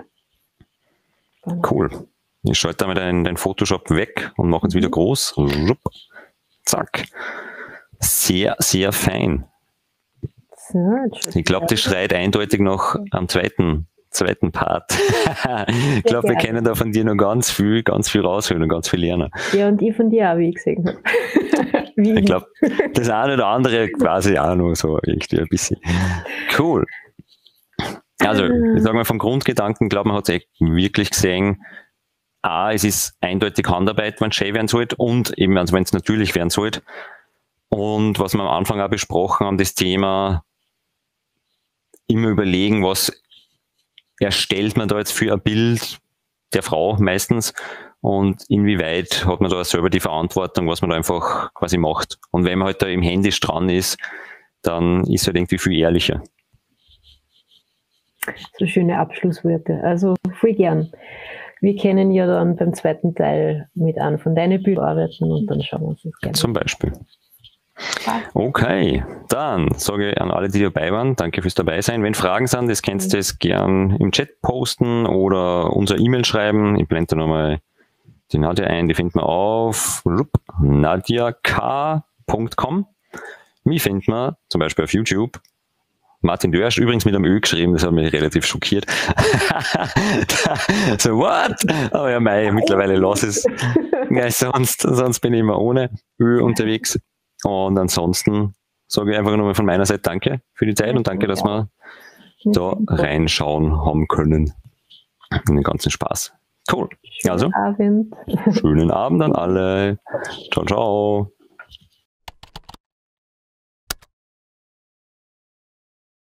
Ja. Cool. Ich schalte damit deinen, deinen Photoshop weg und mache es mhm. wieder groß. Zack. Sehr, sehr fein. So, ich glaube, das schreit eindeutig noch am zweiten, zweiten Part. Ich glaube, wir können da von dir noch ganz viel, ganz viel rausholen und ganz viel lernen. Ja, und ich von dir auch, wie ich gesehen habe. Ich glaube, das eine oder andere quasi auch noch so irgendwie ein bisschen. Cool. Also, ich sage mal, vom Grundgedanken, glaube man hat es echt wirklich gesehen, A, es ist eindeutig Handarbeit, wenn es schön werden sollte, und eben, also wenn es natürlich werden sollte. Und was wir am Anfang auch besprochen haben, das Thema immer überlegen, was erstellt man da jetzt für ein Bild der Frau meistens und inwieweit hat man da selber die Verantwortung, was man da einfach quasi macht. Und wenn man halt da im händisch dran ist, dann ist es halt irgendwie viel ehrlicher. So schöne Abschlussworte. Also voll gern. Wir können ja dann beim zweiten Teil mit einem von deinen Bildern arbeiten und dann schauen wir uns das gerne an. Zum Beispiel. Okay, dann sage ich an alle, die dabei waren, danke fürs dabei sein. Wenn Fragen sind, das kannst du es gern im Chat posten oder unser E-Mail schreiben. Ich blende da nochmal die Nadja ein, die findet man auf nadjak punkt com. Mich findet man zum Beispiel auf YouTube. Martin Dörsch, übrigens mit einem Ö geschrieben, das hat mich relativ schockiert. So, what? Aber ja, mei, mittlerweile lass es. Ja, sonst, sonst bin ich immer ohne Ö unterwegs. Und ansonsten sage ich einfach nochmal von meiner Seite danke für die Zeit und danke, dass wir da reinschauen haben können. Und den ganzen Spaß. Cool. Schönen also, Abend. Schönen Abend an alle. Ciao, ciao.